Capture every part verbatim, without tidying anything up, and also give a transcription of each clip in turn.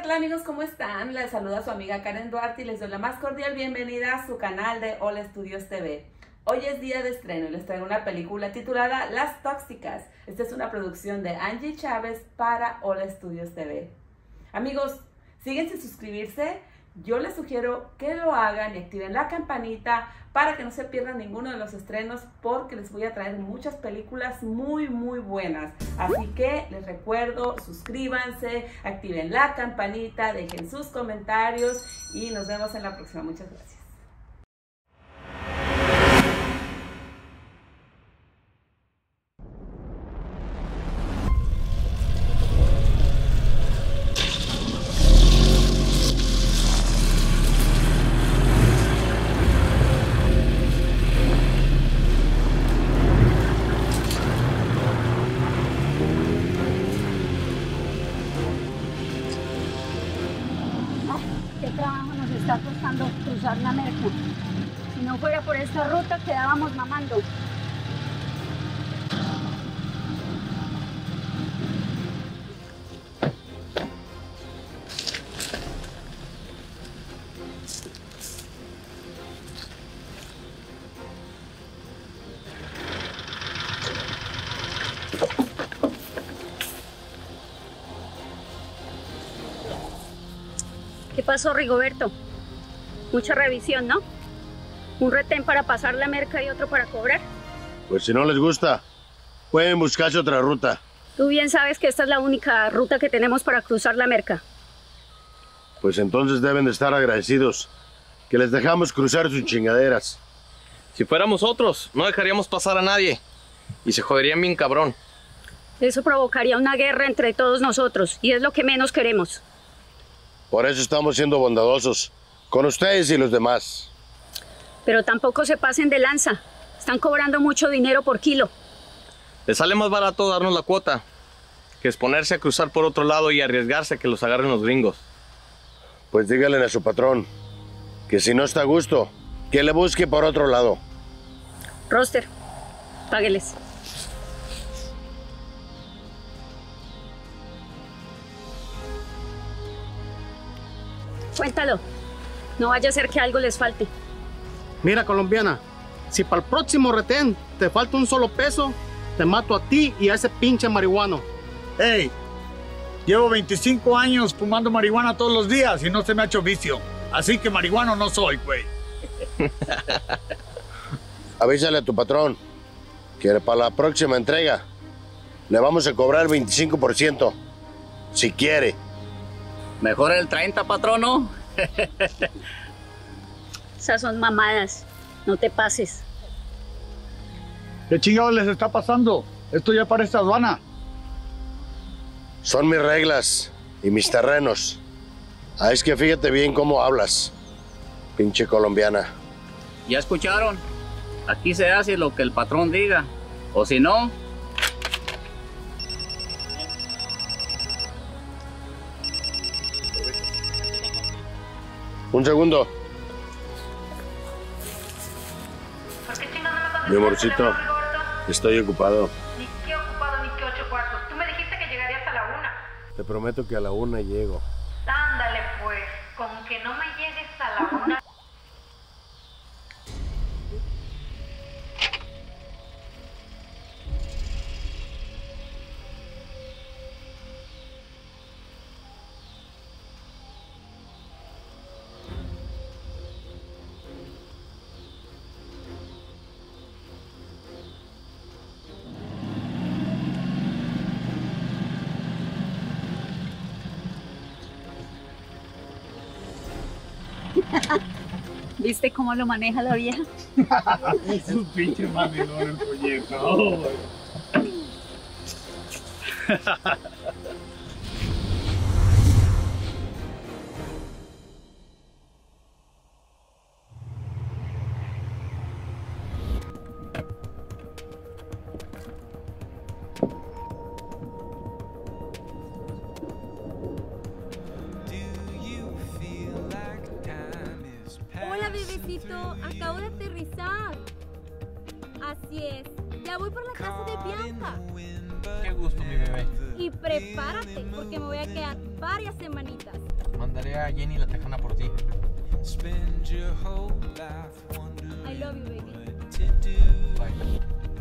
Hola amigos, ¿cómo están? Les saluda su amiga Karen Duarte y les doy la más cordial bienvenida a su canal de Hola Studios T V. Hoy es día de estreno y les traigo una película titulada Las Tóxicas. Esta es una producción de Angie Chávez para Hola Studios T V. Amigos, siguen sin suscribirse. Yo les sugiero que lo hagan y activen la campanita para que no se pierdan ninguno de los estrenos, porque les voy a traer muchas películas muy muy buenas. Así que les recuerdo, suscríbanse, activen la campanita, dejen sus comentarios y nos vemos en la próxima. Muchas gracias. ¿Qué trabajo nos está costando cruzar la Merca? Si no fuera por esta ruta, quedábamos mamando. ¿Qué pasó, Rigoberto? Mucha revisión, ¿no? Un retén para pasar la merca y otro para cobrar. Pues si no les gusta, pueden buscarse otra ruta. Tú bien sabes que esta es la única ruta que tenemos para cruzar la merca. Pues entonces deben de estar agradecidos que les dejamos cruzar sus chingaderas. Si fuéramos otros, no dejaríamos pasar a nadie y se joderían bien cabrón. Eso provocaría una guerra entre todos nosotros y es lo que menos queremos. Por eso estamos siendo bondadosos con ustedes y los demás. Pero tampoco se pasen de lanza. Están cobrando mucho dinero por kilo. Les sale más barato darnos la cuota que exponerse a cruzar por otro lado y arriesgarse a que los agarren los gringos. Pues díganle a su patrón que si no está a gusto, que le busque por otro lado. Roster, págueles. Cuéntalo. No vaya a ser que algo les falte. Mira, colombiana, si para el próximo retén te falta un solo peso, te mato a ti y a ese pinche marihuano. Hey, llevo veinticinco años fumando marihuana todos los días y no se me ha hecho vicio. Así que marihuano no soy, güey. Avísale a tu patrón que para la próxima entrega le vamos a cobrar veinticinco por ciento, si quiere. Mejor el treinta, patrono. Esas son mamadas. No te pases. ¿Qué chingados les está pasando? Esto ya parece aduana. Son mis reglas y mis terrenos. Ah, es que fíjate bien cómo hablas, pinche colombiana. ¿Ya escucharon? Aquí se hace lo que el patrón diga. O si no... Un segundo. ¿Por qué chingado no me contestas Mi amorcito, el teléfono, Rigoberto? estoy ocupado. Ni qué ocupado ni qué ocho cuartos. Tú me dijiste que llegarías a la una. Te prometo que a la una llego. Ándale pues, con que no me llegues a la una. ¿Viste cómo lo maneja la vieja? Es un pinche mandilón el proyecto. Hola, bebecito, acabo de aterrizar. Así es, ya voy por la casa de Bianca. Qué gusto, mi bebé. Y prepárate, porque me voy a quedar varias semanitas. mandaré a Jenny la tejana por ti. I love you, baby. Bye.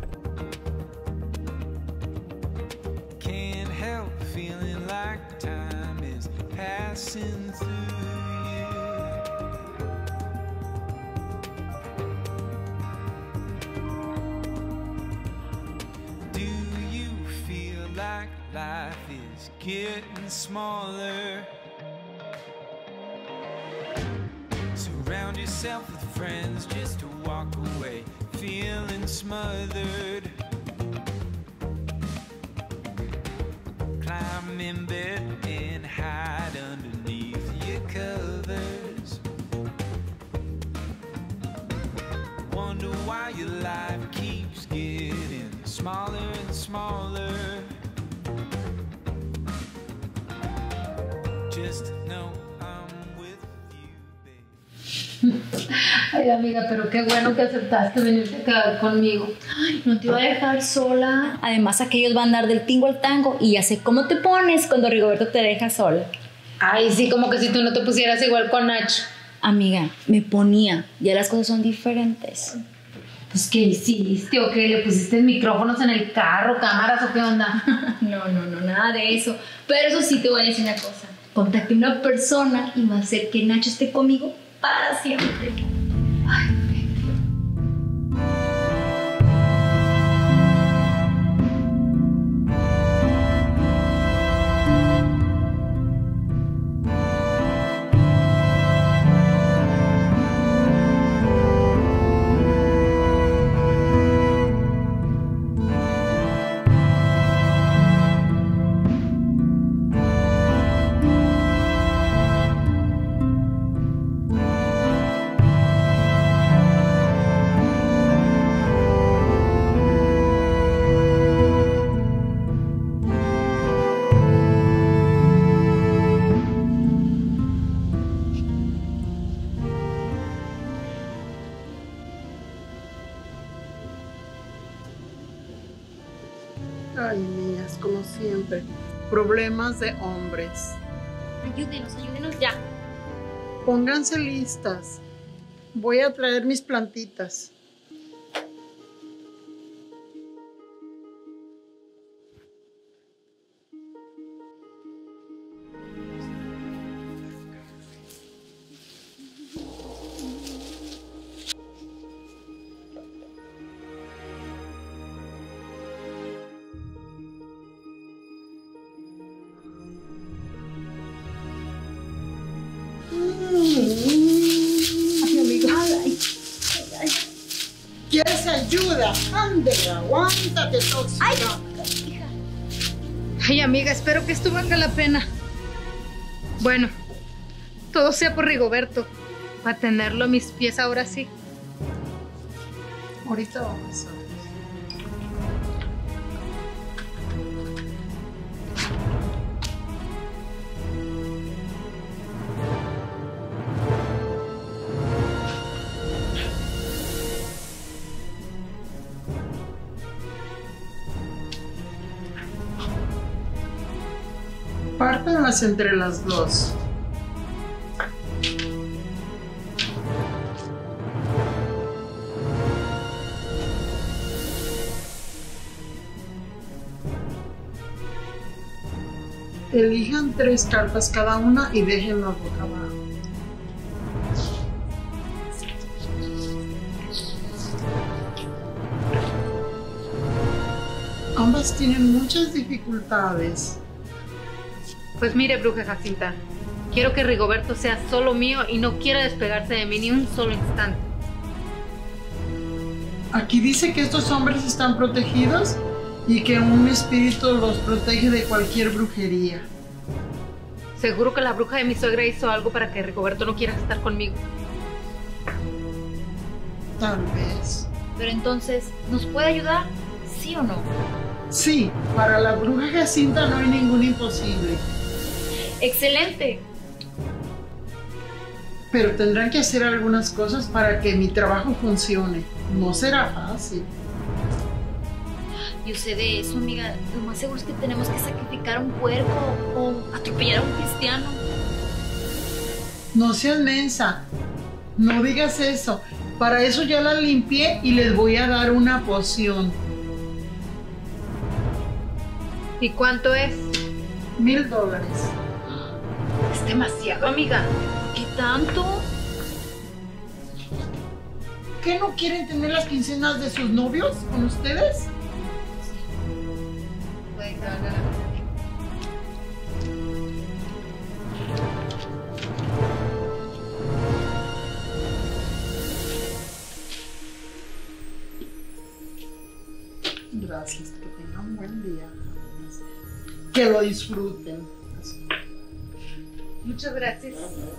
Can't help feeling like time is passing through you. Do you feel like life is getting smaller? Surround yourself with friends just to walk away, feeling smothered. Climb in bed and hide underneath your covers. Wonder why your life keeps getting smaller and smaller. Just know I'm with you, babe. Ay, amiga, pero qué bueno que aceptaste venirte a quedar conmigo. Ay, no te iba a dejar sola. Además, aquellos van a andar del tingo al tango y ya sé cómo te pones cuando Rigoberto te deja sola. Ay, sí, como que si tú no te pusieras igual con Nacho. Amiga, me ponía. Ya las cosas son diferentes. Pues, ¿qué hiciste o qué? ¿Le pusiste micrófonos en el carro, cámaras o qué onda? No, no, no, nada de eso. Pero eso sí te voy a decir una cosa. Contacté a una persona y va a hacer que Nacho esté conmigo para siempre. Ay, Ay, mías, como siempre. Problemas de hombres. Ayúdenos, ayúdenos ya. Pónganse listas. Voy a traer mis plantitas. Ay, amiga. Ay, ay. ¿Quieres ayuda? Ande, aguántate, tóxica. Ay, ay, amiga, espero que esto valga la pena. Bueno, todo sea por Rigoberto. Para tenerlo a mis pies ahora sí. Ahorita vamos a ver. Pártanlas entre las dos. Elijan tres cartas cada una y déjenlas boca abajo. Ambas tienen muchas dificultades. Pues mire, bruja Jacinta, quiero que Rigoberto sea solo mío y no quiera despegarse de mí ni un solo instante. Aquí dice que estos hombres están protegidos y que un espíritu los protege de cualquier brujería. Seguro que la bruja de mi suegra hizo algo para que Rigoberto no quiera estar conmigo. Tal vez. Pero entonces, ¿nos puede ayudar? ¿Sí o no? Sí, para la bruja Jacinta no hay ningún imposible. ¡Excelente! Pero tendrán que hacer algunas cosas para que mi trabajo funcione. No será fácil. Yo sé de eso, amiga. Lo más seguro es que tenemos que sacrificar a un puerco o atropellar a un cristiano. No seas mensa. No digas eso. Para eso ya la limpié y les voy a dar una poción. ¿Y cuánto es? Mil dólares. Es demasiado, amiga. ¿Qué tanto? ¿Qué no quieren tener las quincenas de sus novios con ustedes? Puede que valga la Gracias, que tengan un buen día. Que lo disfruten. Muchas gracias.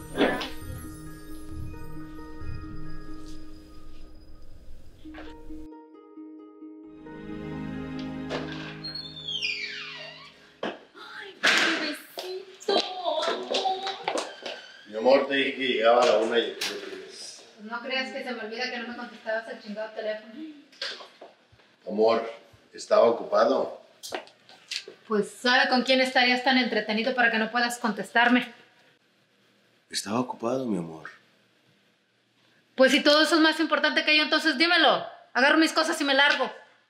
Mi amor, te dije que llegaba a la una y no tienes. No creas que se me olvida que no me contestabas el chingado teléfono. Amor, estaba ocupado. Pues sabe con quién estarías tan entretenido para que no puedas contestarme. Estaba ocupado, mi amor. Pues si todo eso es más importante que yo, entonces dímelo. Agarro mis cosas y me largo.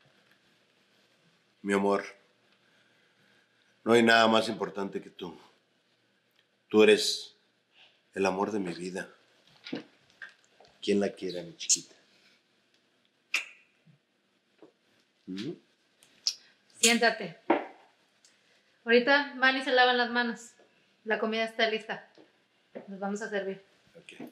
Mi amor, no hay nada más importante que tú. Tú eres el amor de mi vida. ¿Quién la quiere, mi chiquita? ¿Mm? Siéntate. Ahorita van y se lavan las manos. La comida está lista. Nos vamos a servir. Ok.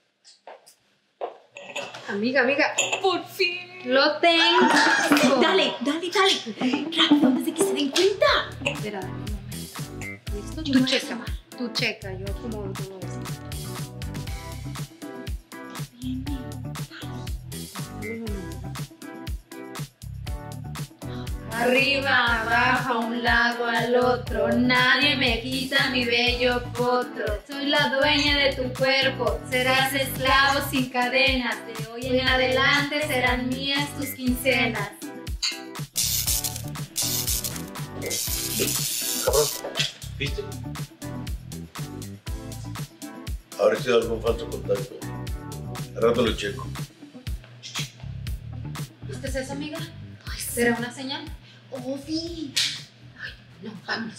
Amiga, amiga. Por fin. Lo tengo. Dale, dale, dale. Rápido, antes de que se den cuenta. Espera, dame un momento. ¿Listo? Yo Tú voy a checa. llamar. Tú checa. Yo como todo esto. Arriba, abajo, a un lado, al otro. Nadie me quita mi bello potro. Soy la dueña de tu cuerpo. Serás esclavo sin cadenas. De hoy en adelante serán mías tus quincenas. Cabrón, ¿viste? Habrá sido algún falso contacto. Al rato lo checo. ¿Viste eso, amiga? ¿Será una señal? Ovi. Ay, no, vámonos.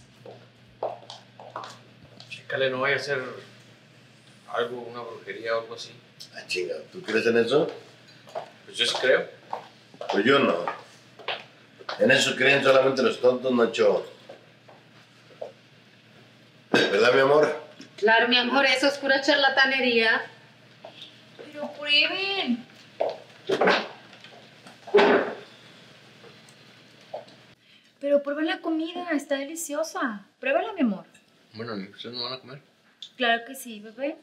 Chécale, no vaya a ser algo, una brujería o algo así. Ah, chinga, ¿tú crees en eso? Pues yo sí creo. Pues yo no. En eso creen solamente los tontos, Nacho. ¿Verdad, mi amor? Claro, mi amor, eso es pura charlatanería. Pero prueben. Pero prueben la comida, está deliciosa. Pruébala, mi amor. Bueno, ¿ustedes no van a comer? Claro que sí, bebé.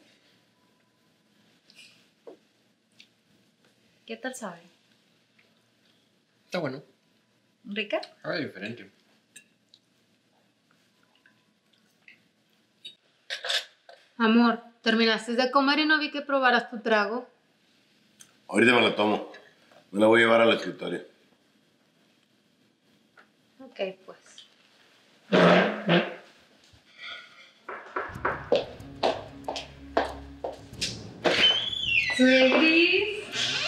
¿Qué tal sabe? Está bueno. ¿Rica? Sabe diferente. Amor, terminaste de comer y no vi que probaras tu trago. Ahorita me la tomo. Me la voy a llevar al escritorio. Ok, pues. Suegris.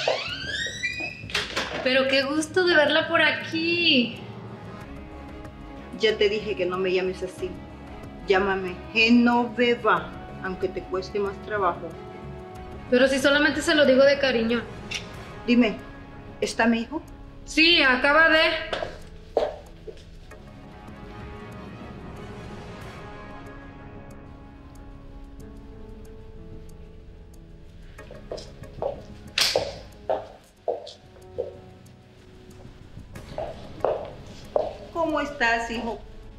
Pero qué gusto de verla por aquí. Ya te dije que no me llames así. Llámame Genoveva, aunque te cueste más trabajo. Pero si solamente se lo digo de cariño. Dime, ¿está mi hijo? Sí, acaba de... ¿Cómo estás, hijo?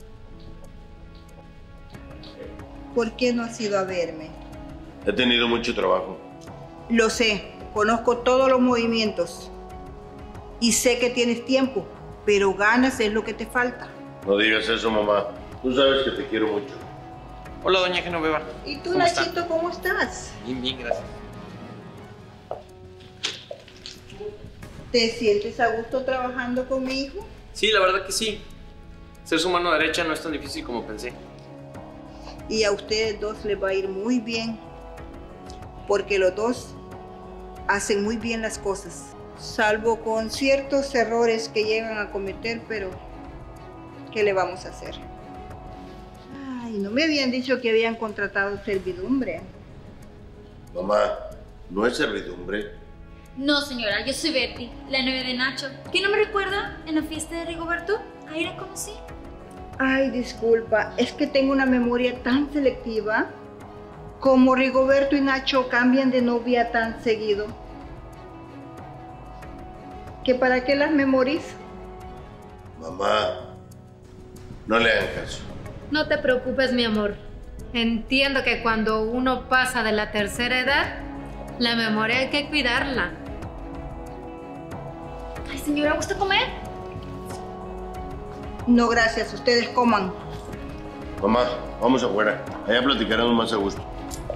¿Por qué no has ido a verme? He tenido mucho trabajo. Lo sé, conozco todos los movimientos. Y sé que tienes tiempo, pero ganas es lo que te falta. No digas eso, mamá. Tú sabes que te quiero mucho. Hola, doña Genoveva. ¿Y tú, ¿Cómo Nachito, está? cómo estás? Bien, bien, gracias. ¿Te sientes a gusto trabajando con mi hijo? Sí, la verdad que sí. Ser su mano derecha no es tan difícil como pensé. Y a ustedes dos les va a ir muy bien porque los dos hacen muy bien las cosas, salvo con ciertos errores que llegan a cometer, pero ¿qué le vamos a hacer? Ay, no me habían dicho que habían contratado servidumbre. Mamá, ¿no es servidumbre? No, señora, yo soy Betty, la novia de Nacho. ¿Quién no me recuerda en la fiesta de Rigoberto? Ahí la conocí. Ay, disculpa, es que tengo una memoria tan selectiva. Como Rigoberto y Nacho cambian de novia tan seguido, ¿que para qué las memorizo? Mamá, no le hagan caso. No te preocupes, mi amor. Entiendo que cuando uno pasa de la tercera edad, la memoria hay que cuidarla. Ay, señora, ¿gusta comer? No, gracias. Ustedes coman. Mamá, vamos afuera. Allá platicaremos más a gusto.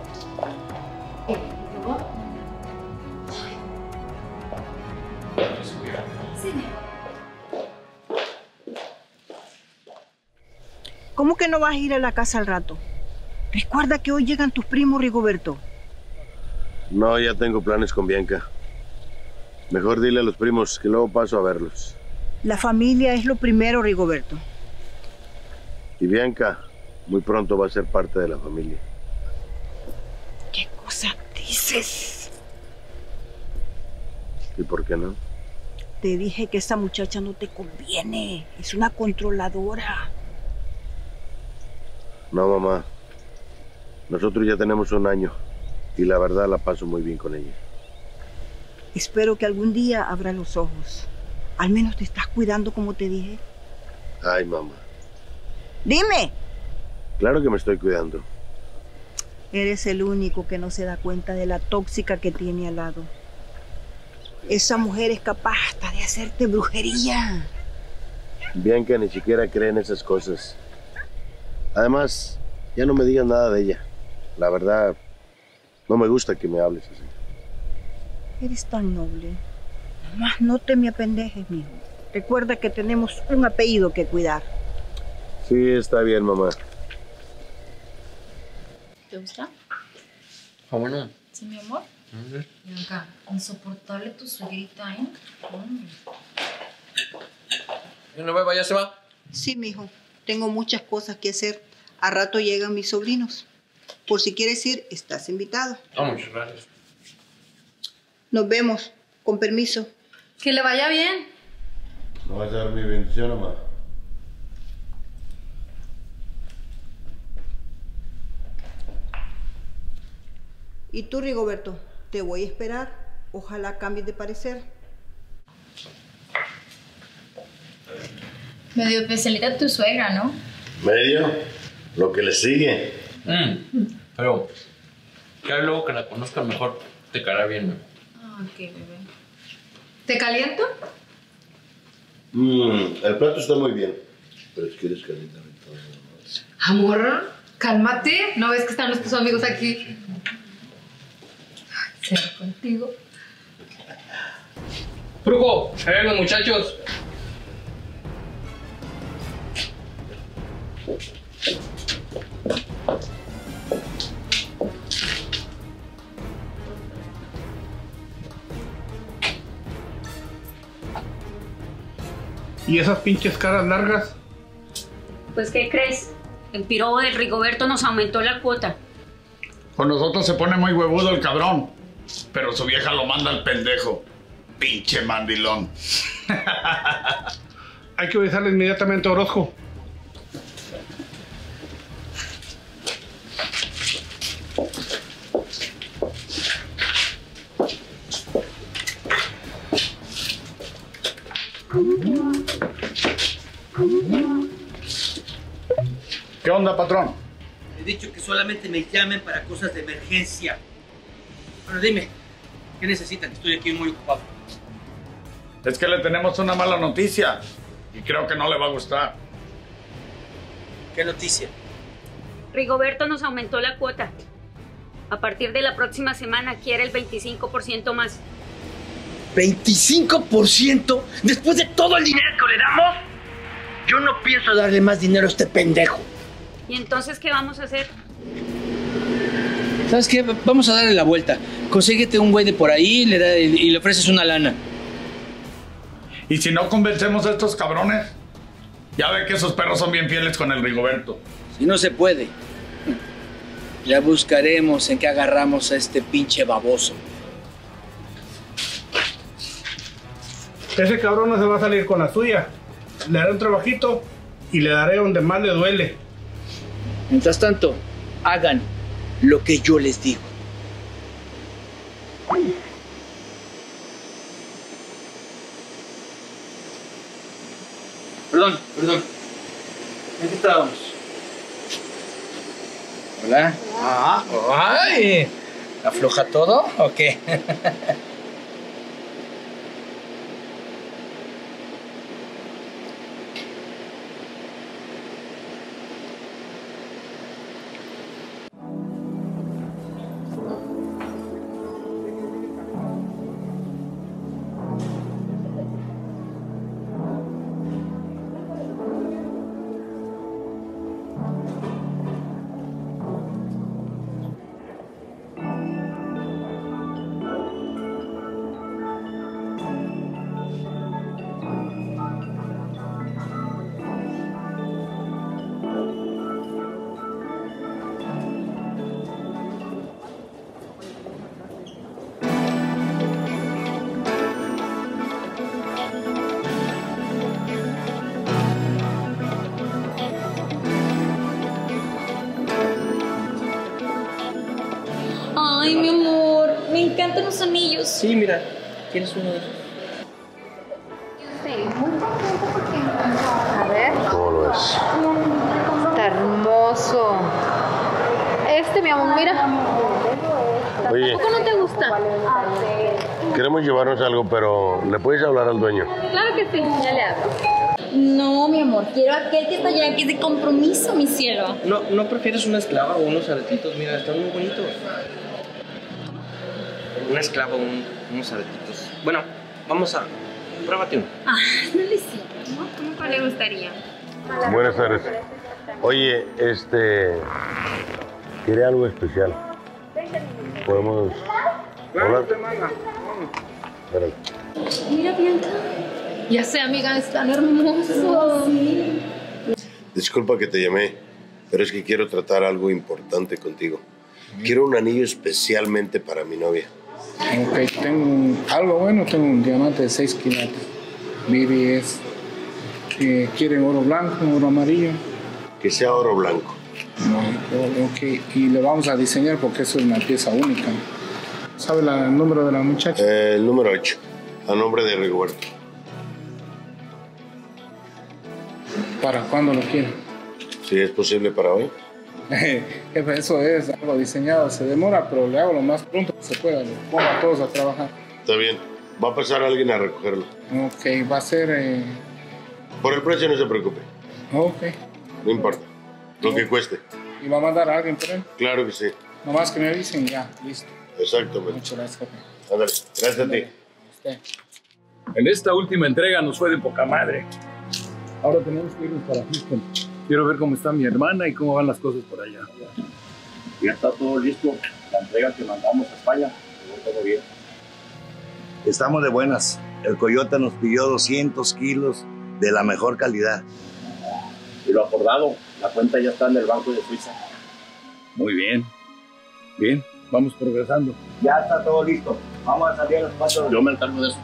Sí. ¿Cómo que no vas a ir a la casa al rato? Recuerda que hoy llegan tus primos, Rigoberto. No, ya tengo planes con Bianca. Mejor dile a los primos que luego paso a verlos. La familia es lo primero, Rigoberto. Y Bianca muy pronto va a ser parte de la familia. ¿Qué cosa dices? ¿Y por qué no? Te dije que esa muchacha no te conviene. Es una controladora. No, mamá. Nosotros ya tenemos un año y la verdad la paso muy bien con ella. Espero que algún día abra los ojos. Al menos te estás cuidando como te dije. Ay, mamá. ¡Dime! Claro que me estoy cuidando. Eres el único que no se da cuenta de la tóxica que tiene al lado. Esa mujer es capaz hasta de hacerte brujería. Bianca ni siquiera cree en esas cosas. Además, ya no me digas nada de ella. La verdad, no me gusta que me hables así. Eres tan noble. Nomás no te me apendejes, mijo. Recuerda que tenemos un apellido que cuidar. Sí, está bien, mamá. ¿Te gusta? Ah, bueno. Sí, mi amor. Ven acá, insoportable tu suegrita, ¿eh? Hombre. ¿Y no beba ya se va? Sí, mijo. Tengo muchas cosas que hacer. A rato llegan mis sobrinos. Por si quieres ir, estás invitado. Oh, muchas gracias. Nos vemos. Con permiso. Que le vaya bien. ¿No vas a dar mi bendición, mamá? ¿Y tú, Rigoberto? Te voy a esperar. Ojalá cambies de parecer. Medio especialita tu suegra, ¿no? ¿Medio? Lo que le sigue. Mm, pero, ya luego que la conozcas mejor, te caerá bien, ¿no? Ah, ok, bebé. ¿Te caliento? Mm, el plato está muy bien. Pero si quieres calentar todo. Amor, cálmate. ¿No ves que están nuestros amigos aquí? Ay, ser contigo. ¡Brujo! ¡Ahí ven los muchachos! ¿Y esas pinches caras largas? Pues, ¿qué crees? El pirobo del Rigoberto nos aumentó la cuota. Con nosotros se pone muy huevudo el cabrón. Pero su vieja lo manda al pendejo. Pinche mandilón. Hay que avisarle inmediatamente a Orozco. ¿Qué onda, patrón? He dicho que solamente me llamen para cosas de emergencia. Bueno, dime, ¿qué necesitan? Estoy aquí muy ocupado. Es que le tenemos una mala noticia y creo que no le va a gustar. ¿Qué noticia? Rigoberto nos aumentó la cuota. A partir de la próxima semana quiere el veinticinco por ciento más. ¿veinticinco por ciento? ¿Después de todo el dinero que le damos? Yo no pienso darle más dinero a este pendejo. ¿Y entonces qué vamos a hacer? ¿Sabes qué? Vamos a darle la vuelta. Consíguete un güey de por ahí y le, da, y le ofreces una lana. ¿Y si no convencemos a estos cabrones? Ya ve que esos perros son bien fieles con el Rigoberto. Si no se puede, ya buscaremos en qué agarramos a este pinche baboso. Ese cabrón no se va a salir con la suya. Le daré un trabajito y le daré donde más le duele. Mientras tanto, hagan lo que yo les digo. Perdón, perdón. ¿En qué estábamos? Hola. Ah, ay. ¿Afloja todo o qué? Ay, mi amor, me encantan los anillos. Sí, mira, ¿tienes uno de esos? Sí, muy contenta porque... A ver. ¿Cómo lo ves? Está hermoso. Este, mi amor, mira. Oye. ¿Tampoco no te gusta? Queremos llevarnos algo, pero ¿le puedes hablar al dueño? Claro que sí, ya le hablo. No, mi amor, quiero aquel que está allá, que es de compromiso, mi cielo. ¿No, ¿no prefieres una esclava o unos aretitos? Mira, están muy bonitos. Una esclava o un, unos aretitos. Bueno, vamos a... Pruébate uno. Ah, no le siento, ¿no? ¿Cómo le gustaría? Buenas tardes. Oye, este... quiere algo especial. ¿Podemos hablar? Espérate. Mira, Bianca. Ya sé, amiga, están hermosos. Sí. Disculpa que te llamé, pero es que quiero tratar algo importante contigo. Quiero un anillo especialmente para mi novia. Ok, tengo algo bueno, tengo un diamante de seis quilates. Vivi es... Eh, ¿quieren oro blanco, oro amarillo? Que sea oro blanco. No, ok, y le vamos a diseñar porque eso es una pieza única. ¿Sabe la, el número de la muchacha? Eh, el número ocho, a nombre de Rigoberto. ¿Para cuándo lo quieren? Si es posible para hoy. Jefe, eso es algo diseñado, se demora, pero le hago lo más pronto que se pueda. Le pongo a todos a trabajar. Está bien, va a pasar alguien a recogerlo. Ok, va a ser... Eh... Por el precio no se preocupe. Ok. No importa, lo que cueste. ¿Y va a mandar a alguien por él? Claro que sí. Nomás que me avisen ya, listo. Exactamente. Muchas gracias, jefe. Ándale, gracias a ti. Usted. En esta última entrega nos fue de poca madre. Ahora tenemos que irnos para Houston. Quiero ver cómo está mi hermana y cómo van las cosas por allá. Ya está todo listo. La entrega que mandamos a España, todo bien. Estamos de buenas. El Coyote nos pidió doscientos kilos de la mejor calidad. Y lo acordado, la cuenta ya está en el Banco de Suiza. Muy bien. Bien, vamos progresando. Ya está todo listo. Vamos a salir a los pasos. Yo me encargo de eso.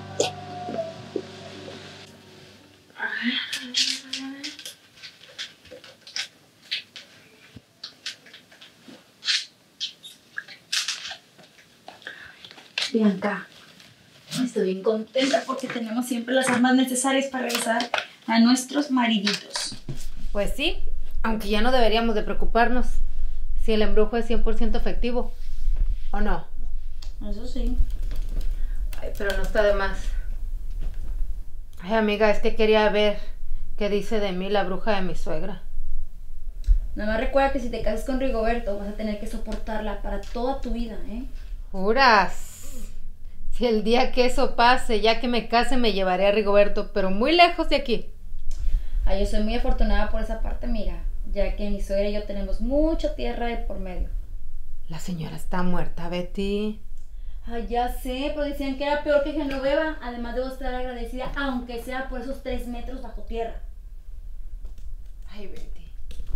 Bianca, estoy bien contenta porque tenemos siempre las armas necesarias para regresar a nuestros mariditos. Pues sí, aunque ya no deberíamos de preocuparnos si el embrujo es cien por ciento efectivo, ¿o no? Eso sí. Ay, pero no está de más. Ay, amiga, es que quería ver qué dice de mí la bruja de mi suegra. Nada más recuerda que si te casas con Rigoberto vas a tener que soportarla para toda tu vida, ¿eh? ¿Juras? Si el día que eso pase, ya que me case, me llevaré a Rigoberto, pero muy lejos de aquí. Ay, yo soy muy afortunada por esa parte, amiga, ya que mi suegra y yo tenemos mucha tierra de por medio. La señora está muerta, Betty. Ay, ya sé, pero decían que era peor que Genoveva. Además debo estar agradecida, aunque sea por esos tres metros bajo tierra. Ay, Betty.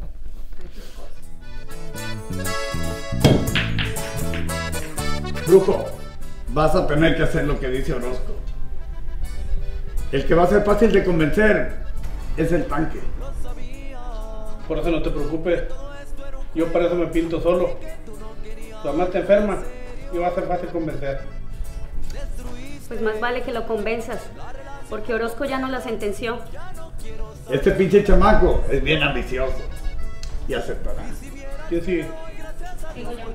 Brujo, vas a tener que hacer lo que dice Orozco. El que va a ser fácil de convencer es el tanque. Por eso no te preocupes. Yo para eso me pinto solo. Tu mamá está enferma y va a ser fácil convencer. Pues más vale que lo convenzas, porque Orozco ya no la sentenció. Este pinche chamaco es bien ambicioso y aceptará. Sí, sí. Digo yo.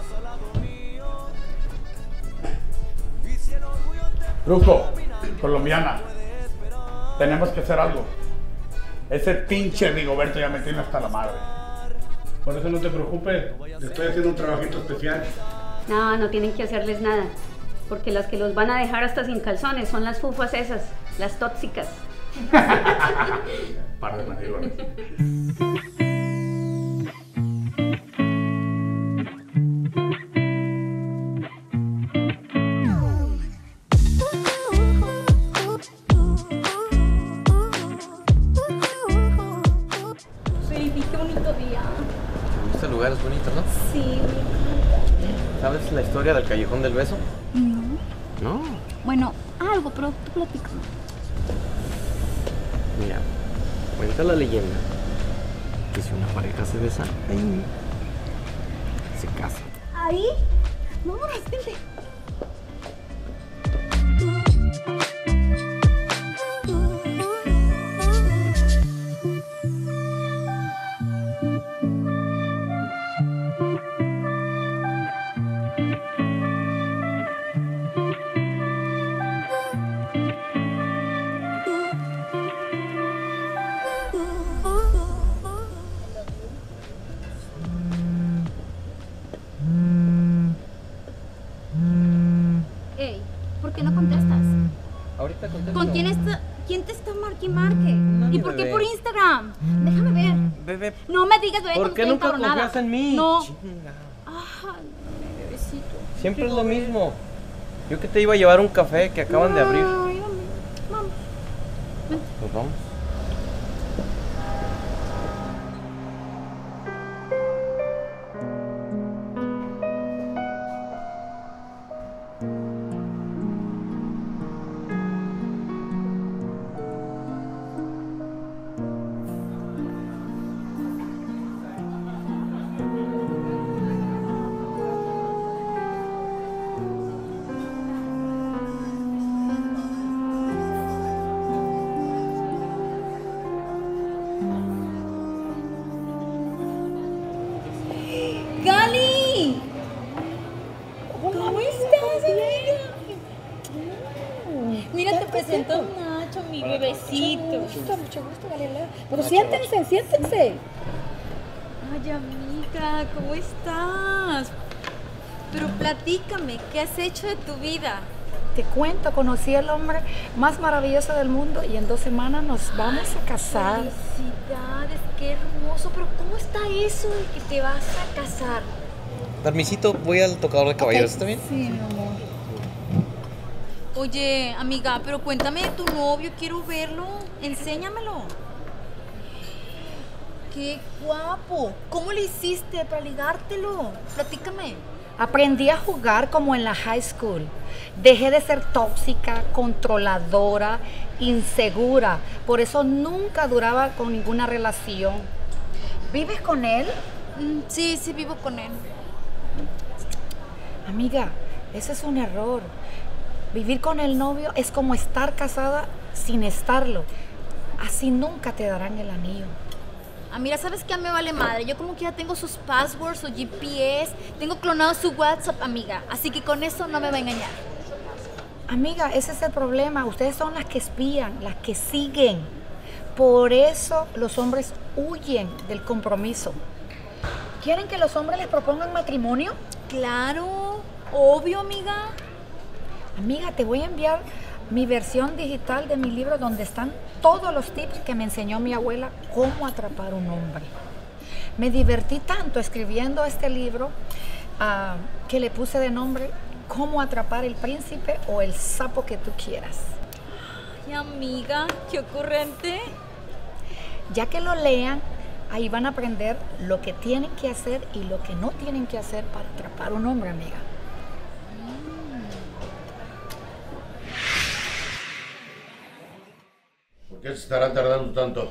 Brujo, colombiana, tenemos que hacer algo. Ese pinche Rigoberto ya me tiene hasta la madre. Por eso no te preocupes, le estoy haciendo un trabajito especial. No, no tienen que hacerles nada, porque las que los van a dejar hasta sin calzones son las fufas esas, las tóxicas. Par de marihuana. Baby, qué bonito día. Este lugar es bonito, ¿no? Sí, me encanta. ¿Sabes la historia del Callejón del Beso? No. No. Bueno, algo, pero tú platica. Mira, cuenta la leyenda que si una pareja se besa, ahí se casa. ¿Ahí? No, no, vente. Ey, ¿por qué no contestas? Ahorita contesto. ¿Con quién está? ¿Quién te está marque y marque? Nadie, ¿Y por qué bebé. por Instagram? Déjame ver. Bebé, No me digas, bebé, ¿por cuando qué estoy nunca encabronada. confías en mí? No. Chinga. Ay, bebecito. Siempre es lo mismo. Yo que te iba a llevar un café que acaban de abrir. Ay, vamos. Pues vamos. ¡Gali! ¿Cómo estás, amiga? Mira, te presento a Nacho, mi bebecito. Mucho gusto, mucho gusto, Galilea. Pero siéntense, siéntense. Ay, amiga, ¿cómo estás? Pero platícame, ¿qué has hecho de tu vida? Te cuento, conocí al hombre más maravilloso del mundo y en dos semanas nos vamos a casar. Felicidades, qué hermoso. Pero ¿cómo está eso de que te vas a casar? Permisito, voy al tocador de caballeros, ¿está bien? Sí, mi amor. Oye, amiga, pero cuéntame de tu novio, quiero verlo. Enséñamelo. ¡Qué guapo! ¿Cómo le hiciste para ligártelo? Platícame. Aprendí a jugar como en la high school. Dejé de ser tóxica, controladora, insegura. Por eso nunca duraba con ninguna relación. ¿Vives con él? Mm, sí, sí vivo con él. Amiga, ese es un error. Vivir con el novio es como estar casada sin estarlo. Así nunca te darán el anillo. Ah, mira, ¿sabes qué? Me vale madre. Yo como que ya tengo sus passwords, su G P S, tengo clonado su WhatsApp, amiga. Así que con eso no me va a engañar. Amiga, ese es el problema. Ustedes son las que espían, las que siguen. Por eso los hombres huyen del compromiso. ¿Quieren que los hombres les propongan matrimonio? Claro, obvio, amiga. Amiga, te voy a enviar mi versión digital de mi libro donde están todos los tips que me enseñó mi abuela cómo atrapar un hombre. Me divertí tanto escribiendo este libro ah, que le puse de nombre Cómo atrapar el príncipe o el sapo que tú quieras. Ay, amiga, qué ocurrente. Ya que lo lean, ahí van a aprender lo que tienen que hacer y lo que no tienen que hacer para atrapar un hombre, amiga. ¿Por qué se estarán tardando tanto?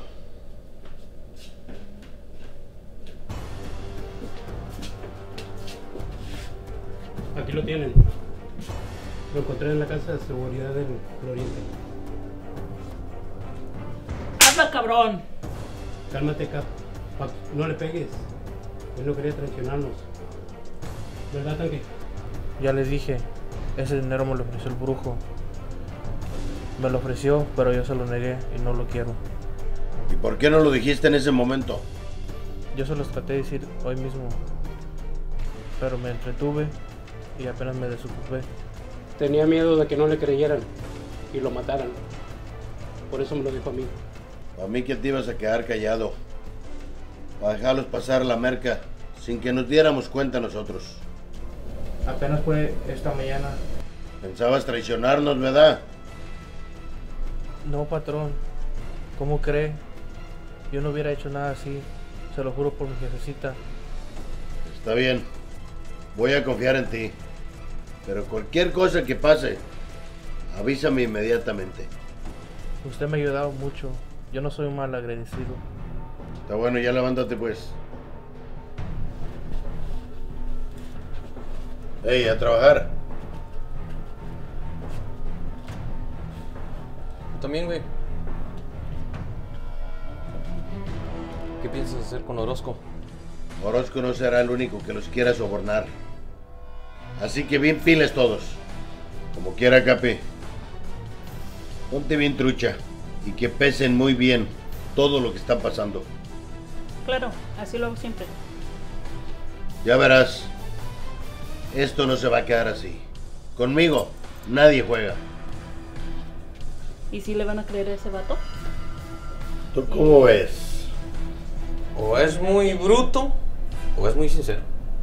Aquí lo tienen. Lo encontré en la casa de seguridad del, del Oriente. ¡Habla, cabrón! Cálmate, Cap. Pac, no le pegues. Él no quería traicionarnos. ¿Verdad, Tanque? Ya les dije, ese dinero me lo ofreció el brujo. Me lo ofreció, pero yo se lo negué y no lo quiero. ¿Y por qué no lo dijiste en ese momento? Yo se los traté de decir hoy mismo, pero me entretuve y apenas me desocupé. Tenía miedo de que no le creyeran y lo mataran. Por eso me lo dijo a mí. A mí que te ibas a quedar callado. Para dejarlos pasar la merca sin que nos diéramos cuenta nosotros. Apenas fue esta mañana. Pensabas traicionarnos, ¿verdad? No, patrón. ¿Cómo cree? Yo no hubiera hecho nada así. Se lo juro por mi jefecita. Está bien. Voy a confiar en ti. Pero cualquier cosa que pase, avísame inmediatamente. Usted me ha ayudado mucho. Yo no soy un mal agradecido. Está bueno, ya levántate pues. Ey, a trabajar. Tú también, güey. ¿Qué piensas hacer con Orozco? Orozco no será el único que los quiera sobornar. Así que bien piles todos. Como quiera, Capi. Ponte bien trucha y que pesen muy bien todo lo que está pasando. Claro, así lo hago siempre. Ya verás. Esto no se va a quedar así. Conmigo nadie juega. ¿Y si le van a creer a ese vato? ¿Tú cómo ves? O es muy bruto o es muy sincero.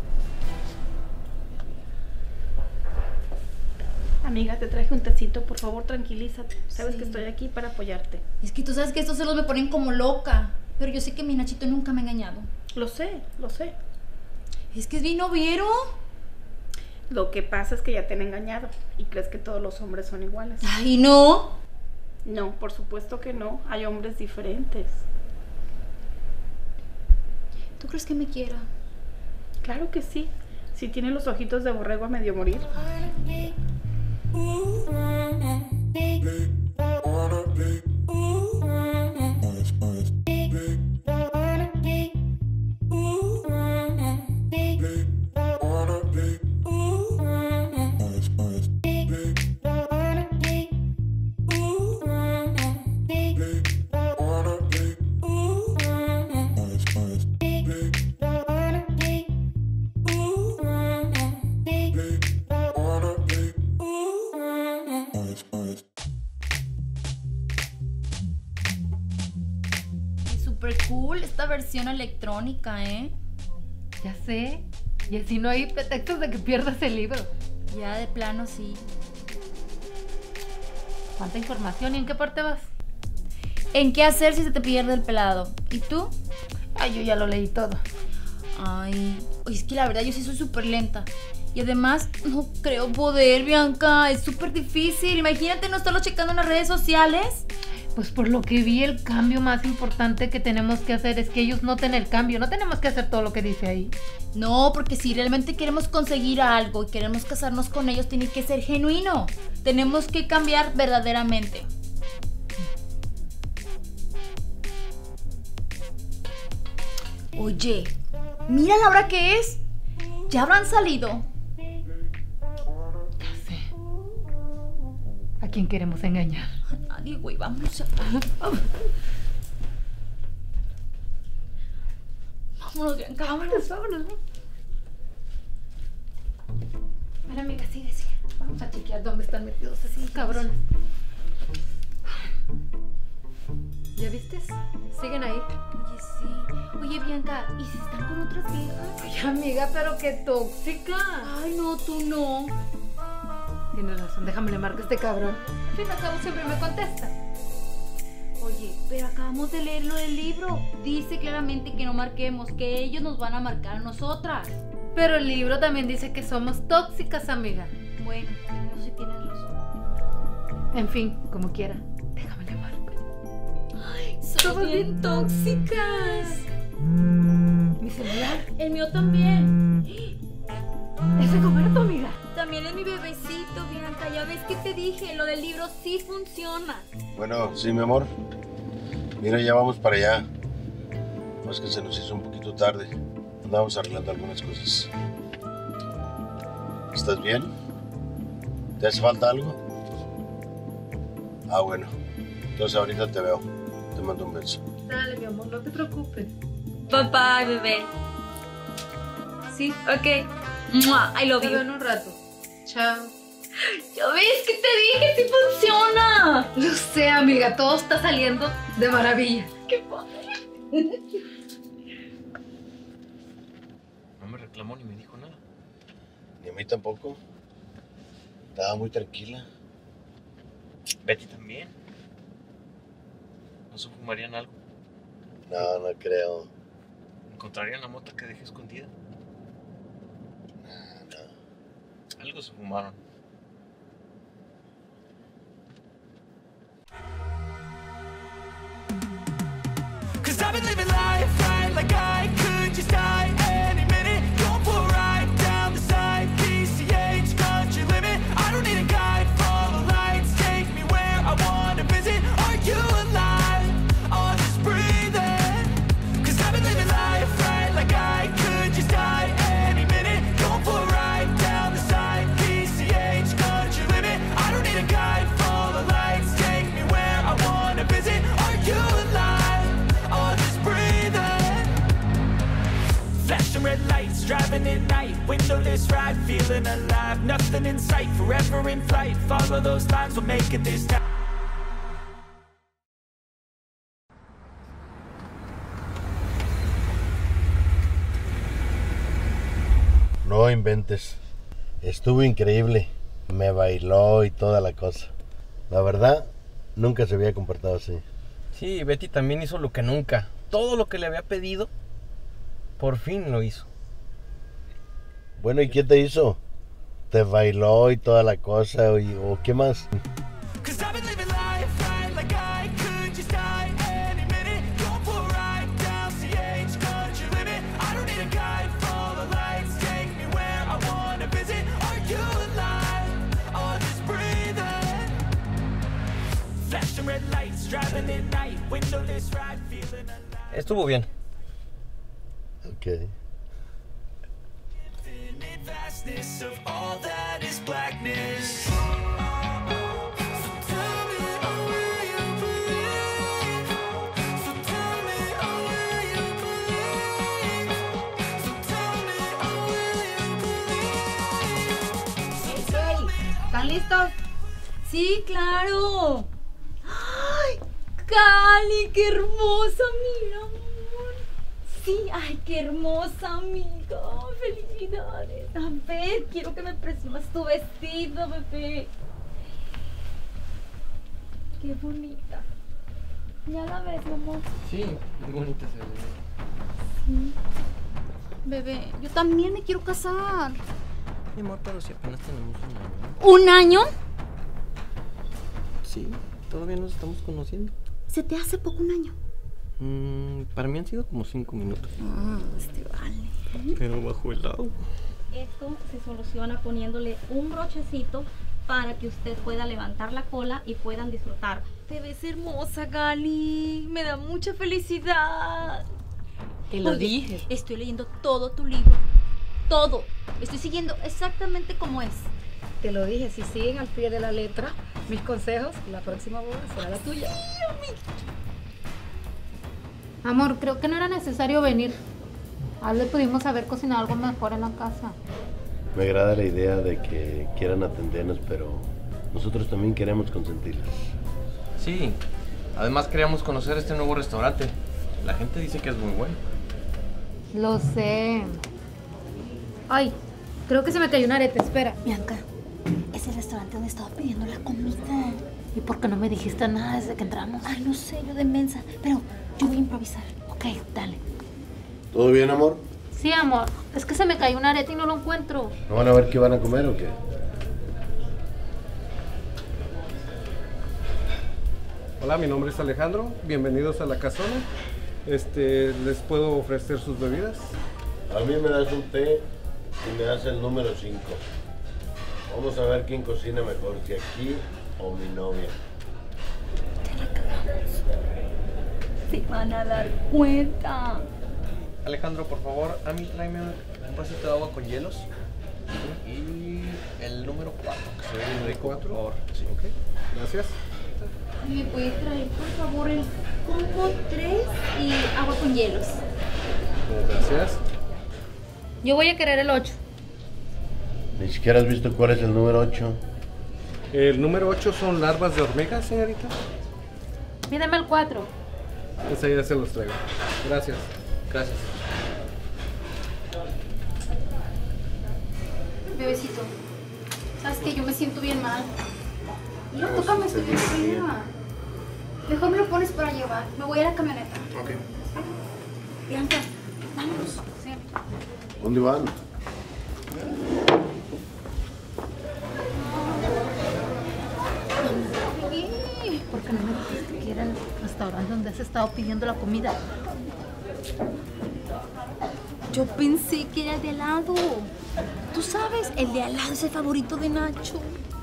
Amiga, te traje un tecito, por favor tranquilízate. Sabes sí. que estoy aquí para apoyarte. Es que tú sabes que estos celos me ponen como loca. Pero yo sé que mi Nachito nunca me ha engañado. Lo sé, lo sé. Es que es bien noviero. Lo que pasa es que ya te han engañado y crees que todos los hombres son iguales. Ay, no. No, por supuesto que no. Hay hombres diferentes. ¿Tú crees que me quiera? Claro que sí. Si tiene los ojitos de borrego a medio morir. Super cool esta versión electrónica, ¿eh? Ya sé. Y así no hay pretextos de que pierdas el libro. Ya de plano sí. ¿Cuánta información y en qué parte vas? ¿En qué hacer si se te pierde el pelado? ¿Y tú? Ay, yo ya lo leí todo. Ay, es que la verdad yo sí soy súper lenta. Y además, no creo poder, Bianca. Es súper difícil. Imagínate no estarlo checando en las redes sociales. Pues por lo que vi, el cambio más importante que tenemos que hacer es que ellos noten el cambio. No tenemos que hacer todo lo que dice ahí. No, porque si realmente queremos conseguir algo y queremos casarnos con ellos, tiene que ser genuino. Tenemos que cambiar verdaderamente. Oye, mira la hora que es. Ya habrán salido. Ya sé. ¿A quién queremos engañar? A nadie, güey, vamos a... Vámonos, Bianca, vámonos, vámonos. Mira, amiga, sí decía. Vamos a chequear dónde están metidos esos cabrones. ¿Ya viste? ves? Siguen ahí. Oye, sí. Oye, Bianca, ¿y si están con otras viejas? Ay, amiga, pero qué tóxica. Ay, no, tú no. Tienes razón, déjame le marco a este cabrón. Al fin y al cabo siempre me contesta. Oye, pero acabamos de leer lo del libro. Dice claramente que no marquemos, que ellos nos van a marcar a nosotras. Pero el libro también dice que somos tóxicas, amiga. Bueno, no sé si tienes razón. En fin, como quiera. Déjame le marco. Ay, somos bien tóxicas. Mi celular. El mío también. Es Rigoberto, amiga. También es mi bebecito, Bianca. Ya ves que te dije, lo del libro sí funciona. Bueno, sí, mi amor. Mira, ya vamos para allá. No es que se nos hizo un poquito tarde. Andamos arreglando algunas cosas. ¿Estás bien? ¿Te hace falta algo? Ah, bueno. Entonces ahorita te veo. Te mando un beso. Dale, mi amor, no te preocupes. Bye bye, bebé. Sí, ok. ¡Mua! I love Te you. veo en un rato. Chao. ¿Ya ves que te dije? ¡Sí funciona! Lo sé, amiga. Todo está saliendo de maravilla. ¡Qué padre! No me reclamó ni me dijo nada. Ni a mí tampoco. Estaba muy tranquila. Betty también. ¿No se fumarían algo? No, no creo. ¿Encontrarían la mota que dejé escondida? No, no. Algo se fumaron. Cause I've been living life right like I could just die any minute. Going for a ride down the side, P C H country limit. I don't need a guide, follow lights, take me where I wanna visit. Are you alive? Or just breathing? Cause I've been living life right like I could just die any minute. Going for a ride down the side, P C H country limit. I don't need a guide, follow lights, take me where I wanna visit. Are you alive? Or just breathing? Flashing red lights, driving at night, windowless ride, feeling alive. Nothing in sight, forever in flight. Follow those lines, we'll make it this time. No inventes. Estuvo increíble. Me bailó y toda la cosa. La verdad, nunca se había comportado así. Sí, Betty también hizo lo que nunca. Todo lo que le había pedido, por fin lo hizo. Bueno, ¿y quién te hizo? ¿Te bailó y toda la cosa? ¿O, o qué más? Cause I've been living life right like I could just die any minute. Going for a ride down C H country limit. I don't need a guide, follow lights, take me where I wanna visit. Are you alive? Or just breathing? Flashing red lights, driving at night, windowless ride, feeling alive. Estuvo bien. Ok. Infinite vastness of all that is blackness. ¿Están listos? Sí, claro. ¡Ay! Cali, qué hermosa, mi amor. Sí, ay, qué hermosa, amiga. Felicidades. A ver, quiero que me presumas tu vestido, bebé. Qué bonita. ¿Ya la ves, mi amor? Sí, muy bonita se ve. Sí. Bebé, yo también me quiero casar. Mi amor, pero si apenas tenemos un año. ¿Un año? Sí, todavía nos estamos conociendo. ¿Se te hace poco un año? Mm, para mí han sido como cinco minutos. Ah, este vale. Pero bajo el agua. Esto se soluciona poniéndole un brochecito para que usted pueda levantar la cola y puedan disfrutar. Te ves hermosa, Gali. Me da mucha felicidad. Te lo Oye, dije. Estoy leyendo todo tu libro. Todo. Estoy siguiendo exactamente como es. Te lo dije, si siguen al pie de la letra mis consejos, la próxima boda será la tuya. Amor, creo que no era necesario venir. A le pudimos haber cocinado algo mejor en la casa. Me agrada la idea de que quieran atendernos, pero nosotros también queremos consentirlas. Sí, Además queríamos conocer este nuevo restaurante. La gente dice que es muy bueno. Lo sé. Ay, creo que se me cayó un arete, espera. Bianca, es el restaurante donde estaba pidiendo la comida. ¿Y por qué no me dijiste nada desde que entramos? Ay, no sé, yo de mensa. Pero yo voy a improvisar. Ok, dale. ¿Todo bien, amor? Sí, amor. Es que se me cayó un arete y no lo encuentro. ¿No van a ver qué van a comer o qué? Hola, mi nombre es Alejandro. Bienvenidos a la casona. Este, ¿les puedo ofrecer sus bebidas? A mí me das un té y me das el número cinco. Vamos a ver quién cocina mejor, si aquí o mi novia. Se van a dar cuenta. Alejandro, por favor, a mí tráeme un, un vasito de agua con hielos. Y el número cuatro, que se ve bien rico, por favor. Sí. Ok, gracias. ¿Me puede traer, por favor, el combo tres y agua con hielos? Gracias. Yo voy a querer el ocho. Ni siquiera has visto cuál es el número ocho. El número ocho son larvas de hormiga, señorita. Pídeme el cuatro. Enseguida se los traigo. Gracias. Gracias. Bebecito, ¿sabes qué? Yo me siento bien mal. No, tócame, estoy bien fría. Mejor me lo pones para llevar. Me voy a la camioneta. Ok. Bianca, vámonos. Sí. ¿Dónde van? ¿Por qué no me dijiste que era el restaurante donde has estado pidiendo la comida? Yo pensé que era el de al lado. Tú sabes, el de al lado es el favorito de Nacho.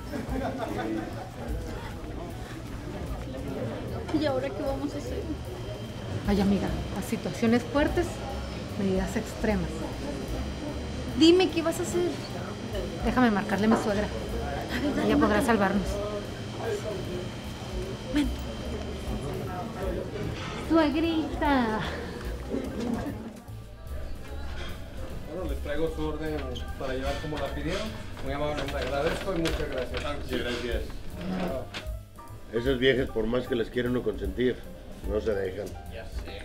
¿Y ahora qué vamos a hacer? Ay, amiga, las situaciones fuertes, medidas extremas. Dime, ¿qué vas a hacer? Déjame marcarle a mi suegra. A ver, dale, Ella podrá márcale. salvarnos. Ven. Suegrita. Bueno, les traigo su orden para llevar como la pidieron. Muy amable, le agradezco y muchas gracias. Sí, gracias. Esas viejas, por más que las quiera uno consentir, no se dejan. Ya sé.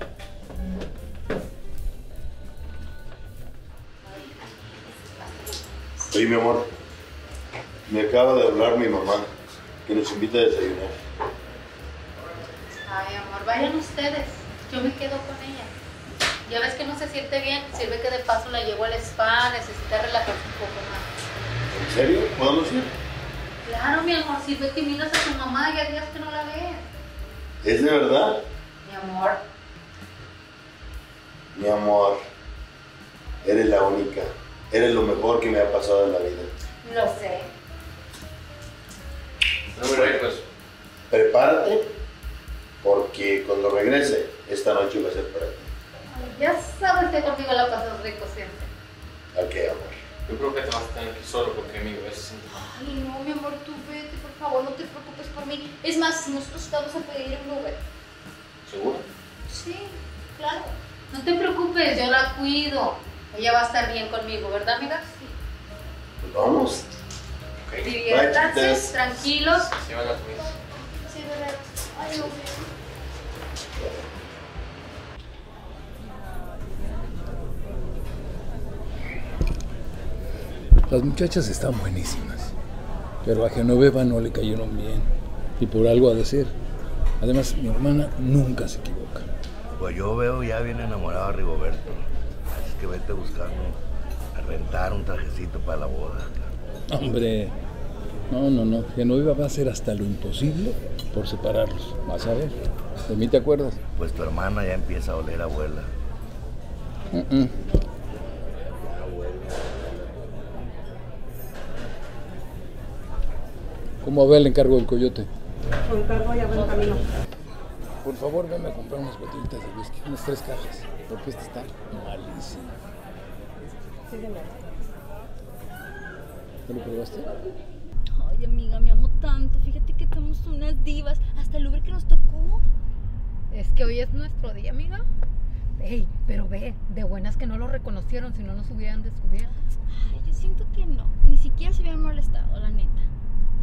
Oye, mi amor, me acaba de hablar mi mamá, que nos invita a desayunar. Ay, amor, vayan ustedes. Yo me quedo con ella. Ya ves que no se siente bien. Sirve que de paso la llevo al spa. Necesita relajarse un poco más. ¿En serio? ¿Podemos ir? Claro, mi amor. Sirve que miras a tu mamá. Ya días que no la ves. ¿Es de verdad? Mi amor. Mi amor, eres la única. Eres lo mejor que me ha pasado en la vida. Lo sé. Bueno, pues, prepárate, porque cuando regrese, esta noche va a ser para ti. Ay, ya sabes que conmigo la pasas rico siempre. Ok, amor. Yo creo que te vas a tener que ir solo porque amigo es... Ay, no, mi amor, tú vete, por favor, no te preocupes por mí. Es más, nosotros vamos a pedir un Uber. ¿Seguro? Sí, claro. No te preocupes, yo la cuido. Ella va a estar bien conmigo, ¿verdad, amiga? Sí. Pues vamos. Okay. Diviértanse, tranquilos. Se van a comer. Sí, verdad. Ay, no, Las muchachas están buenísimas, pero a Genoveva no le cayeron bien, y por algo ha de ser. Además, mi hermana nunca se equivoca. Pues yo veo ya bien enamorado a Rigoberto. Así que vete buscando a rentar un trajecito para la boda. Hombre, no, no, no. Genoveva va a hacer hasta lo imposible por separarlos. Vas a ver. ¿De mí te acuerdas? Pues tu hermana ya empieza a oler a abuela. Uh -uh. ¿Cómo va el encargo del coyote? Su encargo ya va en camino. Por favor, venme a comprar unas botellitas de whisky, unas tres cajas, porque esta está malísima. Sí, señor. ¿Ya lo probaste? Ay, amiga, me amo tanto. Fíjate que somos unas divas. Hasta el Uber que nos tocó. Es que hoy es nuestro día, amiga. Ey, pero ve, de buenas que no lo reconocieron, si no nos hubieran descubierto. Ay, yo siento que no. Ni siquiera se hubieran molestado, la neta.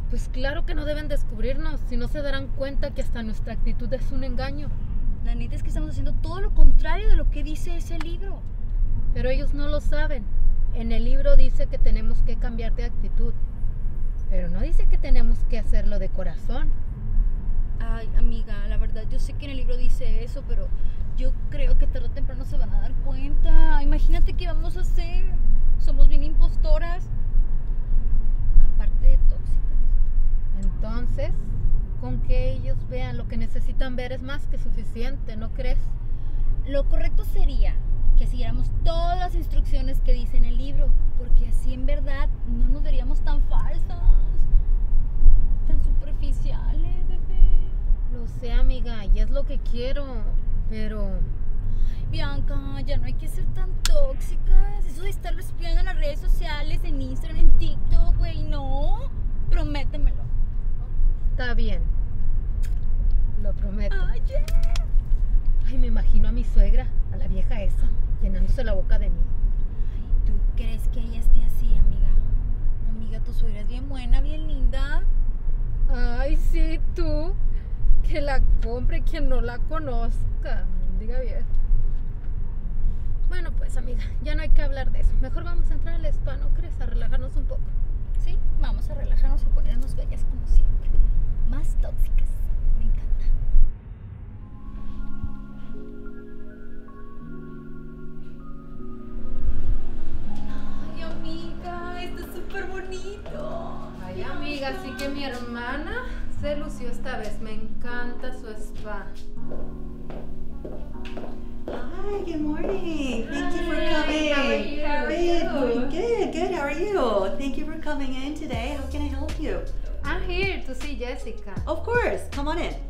Pues claro que no deben descubrirnos, si no se darán cuenta que hasta nuestra actitud es un engaño. La neta es que estamos haciendo todo lo contrario de lo que dice ese libro. Pero ellos no lo saben. En el libro dice que tenemos que cambiar de actitud, pero no dice que tenemos que hacerlo de corazón. Ay, amiga, la verdad yo sé que en el libro dice eso, pero yo creo que tarde o temprano se van a dar cuenta. Imagínate qué vamos a hacer. Somos bien impostoras. Aparte de tóxicas. Entonces, con que ellos vean lo que necesitan ver es más que suficiente, ¿no crees? Lo correcto sería que siguiéramos todas las instrucciones que dice en el libro, porque así en verdad no nos veríamos tan falsas, tan superficiales, bebé. Lo sé, amiga, y es lo que quiero, pero... Ay, Bianca, ya no hay que ser tan tóxicas. Eso de estarlo espiando en las redes sociales, en Instagram, en TikTok, güey, no. Prométemelo. Está bien. Lo prometo. Ay, yeah. Ay, me imagino a mi suegra, a la vieja esa, llenándose la boca de mí. Ay, ¿tú crees que ella esté así, amiga? Amiga, tu suegra es bien buena, bien linda. Ay, sí, tú. Que la compre quien no la conozca. Diga bien. Bueno, pues, amiga, ya no hay que hablar de eso. Mejor vamos a entrar al spa, ¿no crees? A relajarnos un poco. Sí, vamos a relajarnos y ponernos bellas como siempre. Más tóxicas. Me encanta. Ay, amiga, esto es súper bonito. Ay, amiga, así que mi hermana se lució esta vez. Me encanta su spa. Hi, good morning. Thank you for Hi, coming. how are you? How are Good, you? good, good. How are you? Thank you for coming in today. How can I help you? I'm here to see Jessica. Of course. Come on in.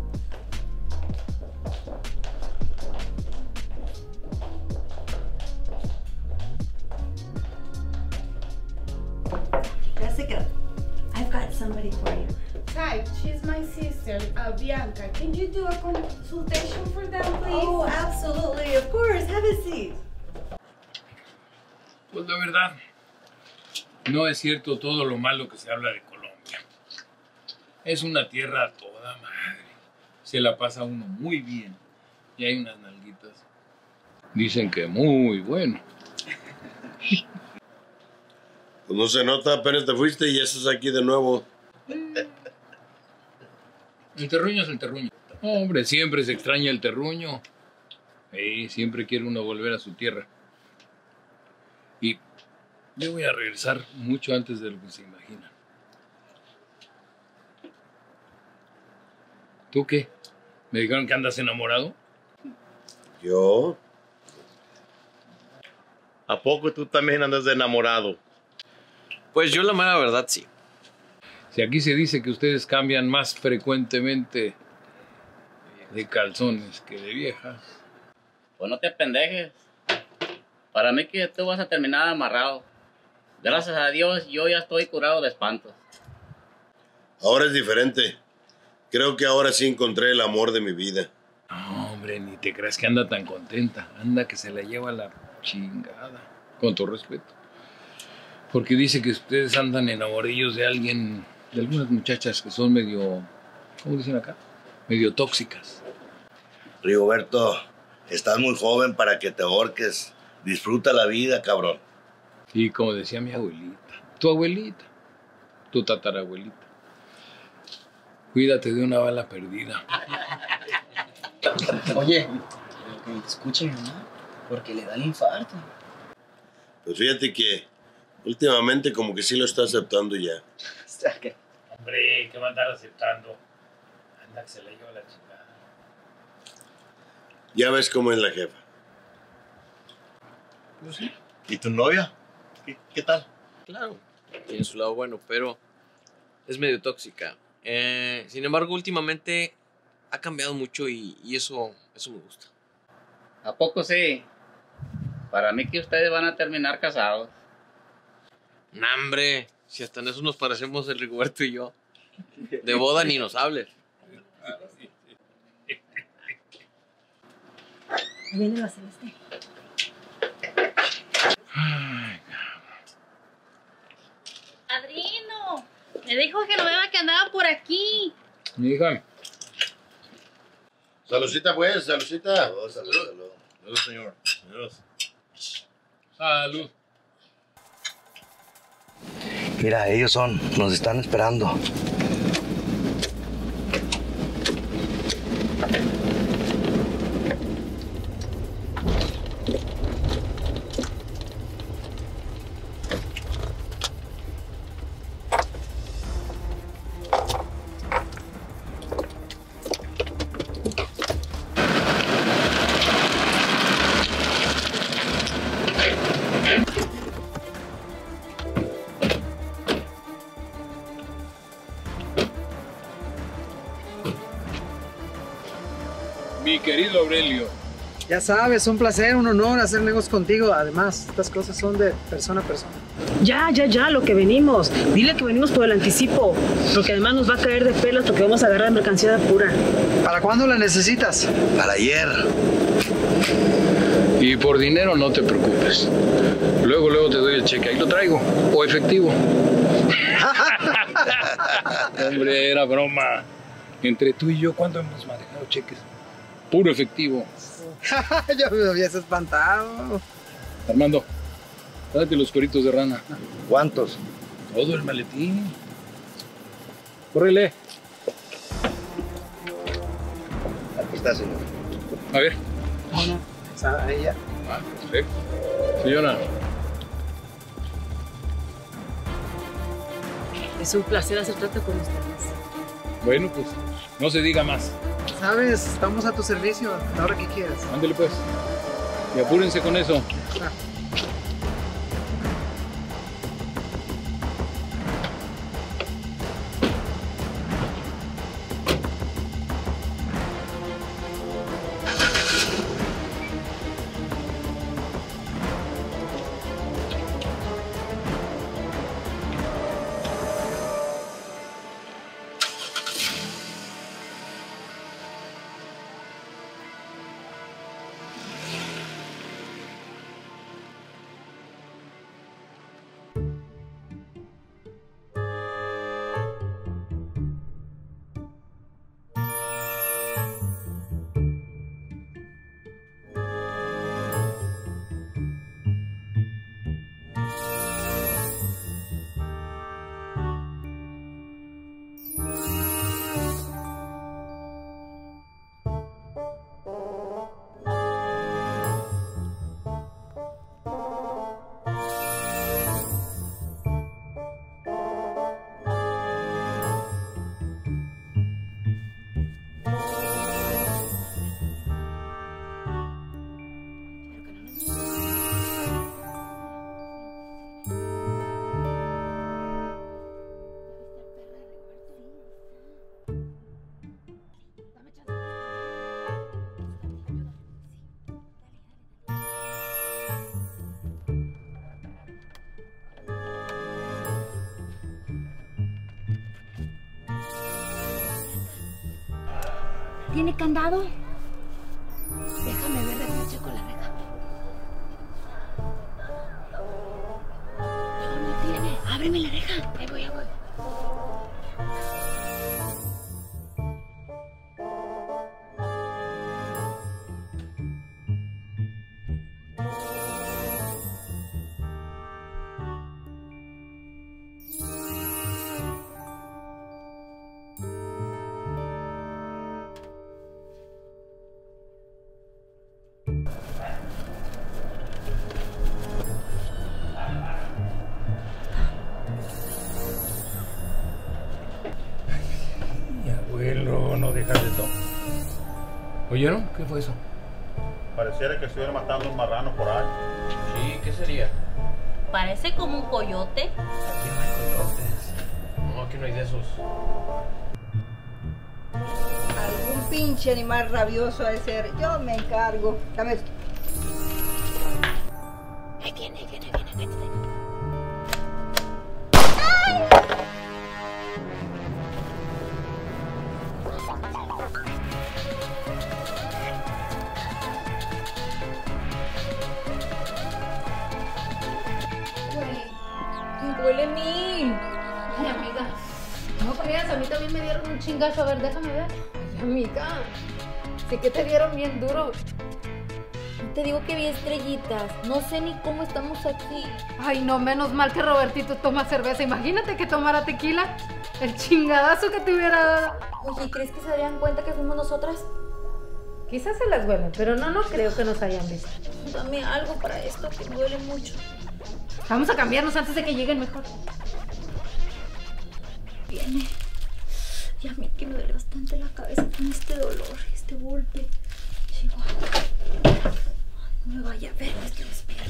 Jessica, I've got somebody for you. Hi, she's my sister, uh, Bianca. Can you do a consultation for them, please? Oh, absolutely. Of course. Have a seat. Pues la verdad, no es cierto todo lo malo que se habla de Colombia. Es una tierra a toda madre. Se la pasa uno muy bien. Y hay unas nalguitas. Dicen que muy bueno. Pues no se nota, apenas te fuiste y ya estás aquí de nuevo. El terruño es el terruño. Hombre, siempre se extraña el terruño. Sí, siempre quiere uno volver a su tierra. Y yo voy a regresar mucho antes de lo que se imagina. ¿Tú qué? ¿Me dijeron que andas enamorado? ¿Yo? ¿A poco tú también andas de enamorado? Pues yo la mera verdad sí. Si aquí se dice que ustedes cambian más frecuentemente de calzones que de viejas. Pues no te pendejes. Para mí que tú vas a terminar amarrado. Gracias a Dios yo ya estoy curado de espantos. Ahora es diferente. Creo que ahora sí encontré el amor de mi vida. No, hombre, ni te creas que anda tan contenta. Anda que se la lleva la chingada. Con todo respeto. Porque dice que ustedes andan enamorados de alguien, de algunas muchachas que son medio, ¿cómo dicen acá? Medio tóxicas. Rigoberto, estás muy joven para que te ahorques. Disfruta la vida, cabrón. Y como decía mi abuelita, tu abuelita, tu tatarabuelita, cuídate de una bala perdida. Oye, que me escuchen, ¿no? Porque le da el infarto. Pues fíjate que últimamente como que sí lo está aceptando ya. Hombre, ¿qué va a andar aceptando? Anda que se la lleva la chingada. Ya ves cómo es la jefa. Pues sí. ¿Y tu novia? ¿Qué, qué tal? Claro, tiene su lado bueno, pero es medio tóxica. Eh, sin embargo, últimamente ha cambiado mucho y, y eso, eso me gusta. ¿A poco sí? Para mí que ustedes van a terminar casados. Nah, hombre, si hasta en eso nos parecemos el Rigoberto y yo. De boda ni nos hables. Ahí viene la Celeste. Padrino, Me dijo que no vea que andaba por aquí. Mi hija. Saludcita, pues, saludcita. Salud, salud, salud. Salud, señor. Salud. Salud. Mira, ellos son, nos están esperando. Mi querido Aurelio. Ya sabes, un placer, un honor hacer negocios contigo. Además, estas cosas son de persona a persona. Ya, ya, ya, lo que venimos. Dile que venimos por el anticipo. Porque además nos va a caer de pelos porque vamos a agarrar mercancía de pura. ¿Para cuándo la necesitas? Para ayer. Y por dinero no te preocupes. Luego, luego te doy el cheque. Ahí lo traigo. O efectivo. Hombre, era broma. Entre tú y yo, ¿cuándo hemos manejado cheques? Puro efectivo. Ya me habías espantado. Armando, tráete los cueritos de rana. ¿Cuántos? Todo el maletín. Córrele. Aquí está, señor. A ver. Ahí ya. Ah, perfecto. Señora. Es un placer hacer trato con ustedes. Bueno, pues, no se diga más. Sabes, estamos a tu servicio, a la hora que quieras. Ándale pues. Y apúrense con eso. Ah. ¿Tiene candado? Déjame ver, déjame checo la reja. No, no tiene. Ábreme la reja. Ahí voy, ahí voy. ¿Oyeron? ¿Qué fue eso? Pareciera que estuviera matando un marrano por ahí. Sí, ¿qué sería? Parece como un coyote. Aquí no hay coyotes. No, aquí no hay de esos. Algún pinche animal rabioso ha de ser. Yo me encargo. Dame esto. Ahí viene, ahí viene, ahí viene. Ahí viene. Huele mil. Ay, amiga, No creas, a mí también me dieron un chingazo. A ver, déjame ver. Ay, amiga, sí que te dieron bien duro. Te digo que vi estrellitas. No sé ni cómo estamos aquí. Ay, no, menos mal que Robertito toma cerveza. Imagínate que tomara tequila. El chingadazo que te hubiera dado. Oye, ¿crees que se darían cuenta que fuimos nosotras? Quizás se las huelen, pero no, no creo que nos hayan visto. Dame algo para esto que duele mucho. Vamos a cambiarnos antes de que lleguen mejor. Viene. Y a mí que me duele bastante la cabeza con este dolor, este golpe. Chihuahua. No me vaya a ver, que estoy despierta.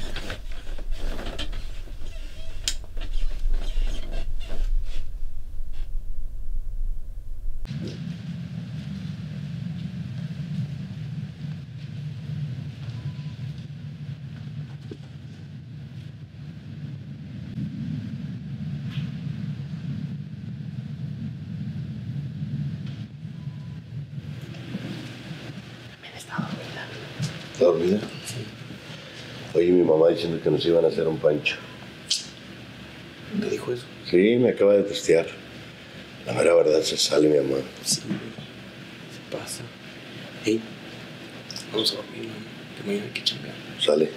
¿Está dormida? Oye, mi mamá diciendo que nos iban a hacer un pancho. ¿Te dijo eso? Sí, me acaba de testear. La mera verdad se sale, mi mamá. Sí, se pasa. Hey, vamos a dormir, mamá. Que mañana hay que chambear. Sale.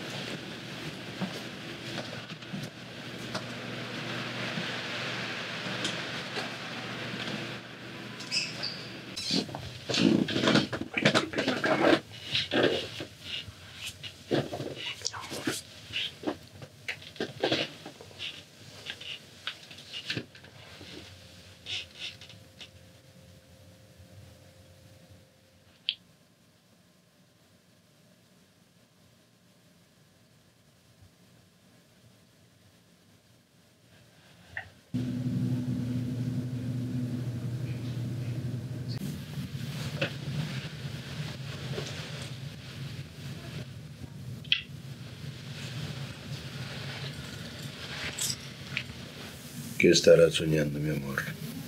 ¿Qué estarás soñando, mi amor?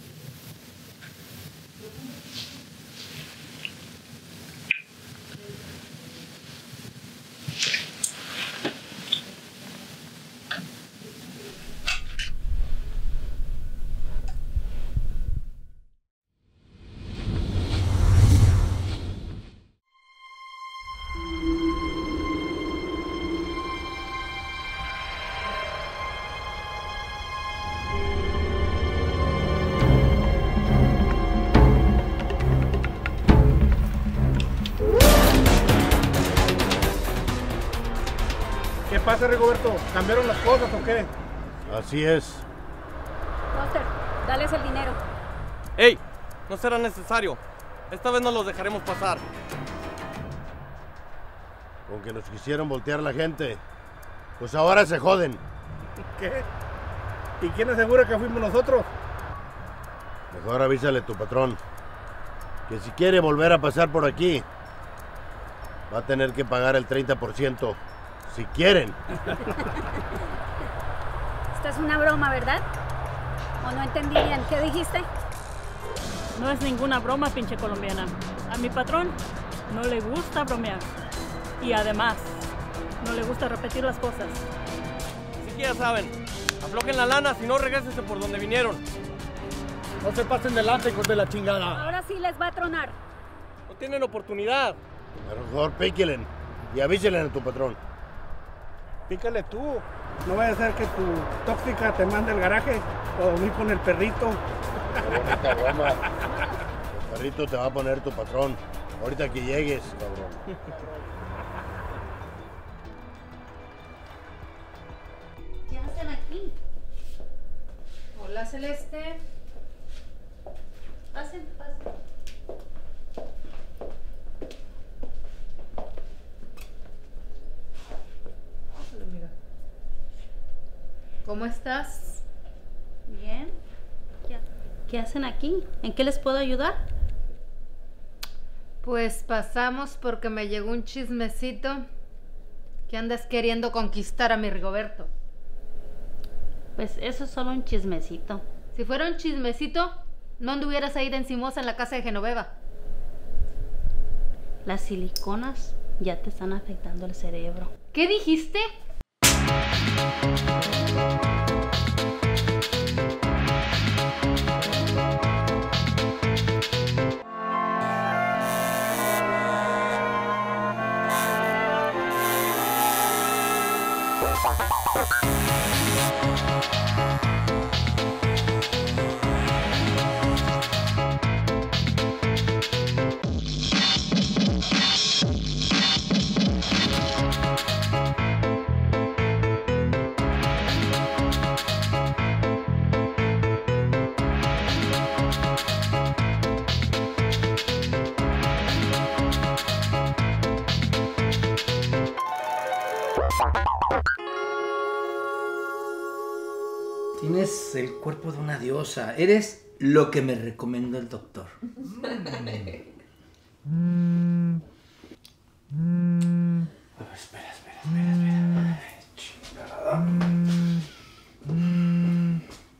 ¿Qué pasa, Rigoberto? ¿Cambiaron las cosas o qué? Así es. Buster, dales el dinero. ¡Ey! No será necesario. Esta vez no los dejaremos pasar. Con que nos quisieron voltear la gente, pues ahora se joden. ¿Qué? ¿Y quién asegura que fuimos nosotros? Mejor avísale a tu patrón que si quiere volver a pasar por aquí, va a tener que pagar el treinta por ciento. Si quieren. Esta es una broma, ¿verdad? ¿O no entendí bien? ¿Qué dijiste? No es ninguna broma, pinche colombiana. A mi patrón no le gusta bromear. Y además, no le gusta repetir las cosas. Así que ya saben, aflojen la lana, si no regrésense por donde vinieron. No se pasen delante, hijos de la chingada. Ahora sí les va a tronar. No tienen oportunidad. Mejor píquelen y avíselen a tu patrón. Pícale tú. No vaya a ser que tu tóxica te mande al garaje o dormir con el perrito. Qué bonita broma. El perrito te va a poner tu patrón. Ahorita que llegues, cabrón. ¿Qué hacen aquí? Hola, Celeste. Pasen, pasen. ¿Cómo estás? Bien. ¿Qué, ¿Qué hacen aquí? ¿En qué les puedo ayudar? Pues pasamos porque me llegó un chismecito que andas queriendo conquistar a mi Rigoberto. Pues eso es solo un chismecito. Si fuera un chismecito, no anduvieras ahí de encimosa en la casa de Genoveva. Las siliconas ya te están afectando el cerebro. ¿Qué dijiste? Thank you. Tienes el cuerpo de una diosa. Eres lo que me recomendó el doctor. Mm. Mm. Oh, espera, espera, espera, espera. Chingada. Mm. Mm.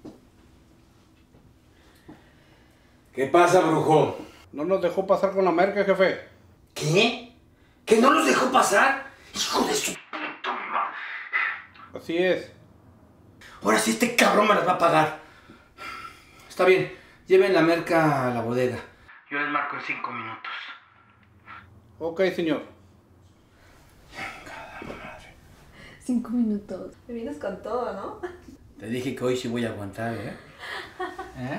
¿Qué pasa, brujo? No nos dejó pasar con la merca, jefe. ¿Qué? ¿Que no nos dejó pasar? ¡Hijo de su... Así es. Ahora sí este cabrón me las va a pagar. Está bien, lleven la merca a la bodega. Yo les marco en cinco minutos. Ok, señor. Cinco minutos. Te vienes con todo, ¿no? Te dije que hoy sí voy a aguantar, ¿eh? ¿Eh?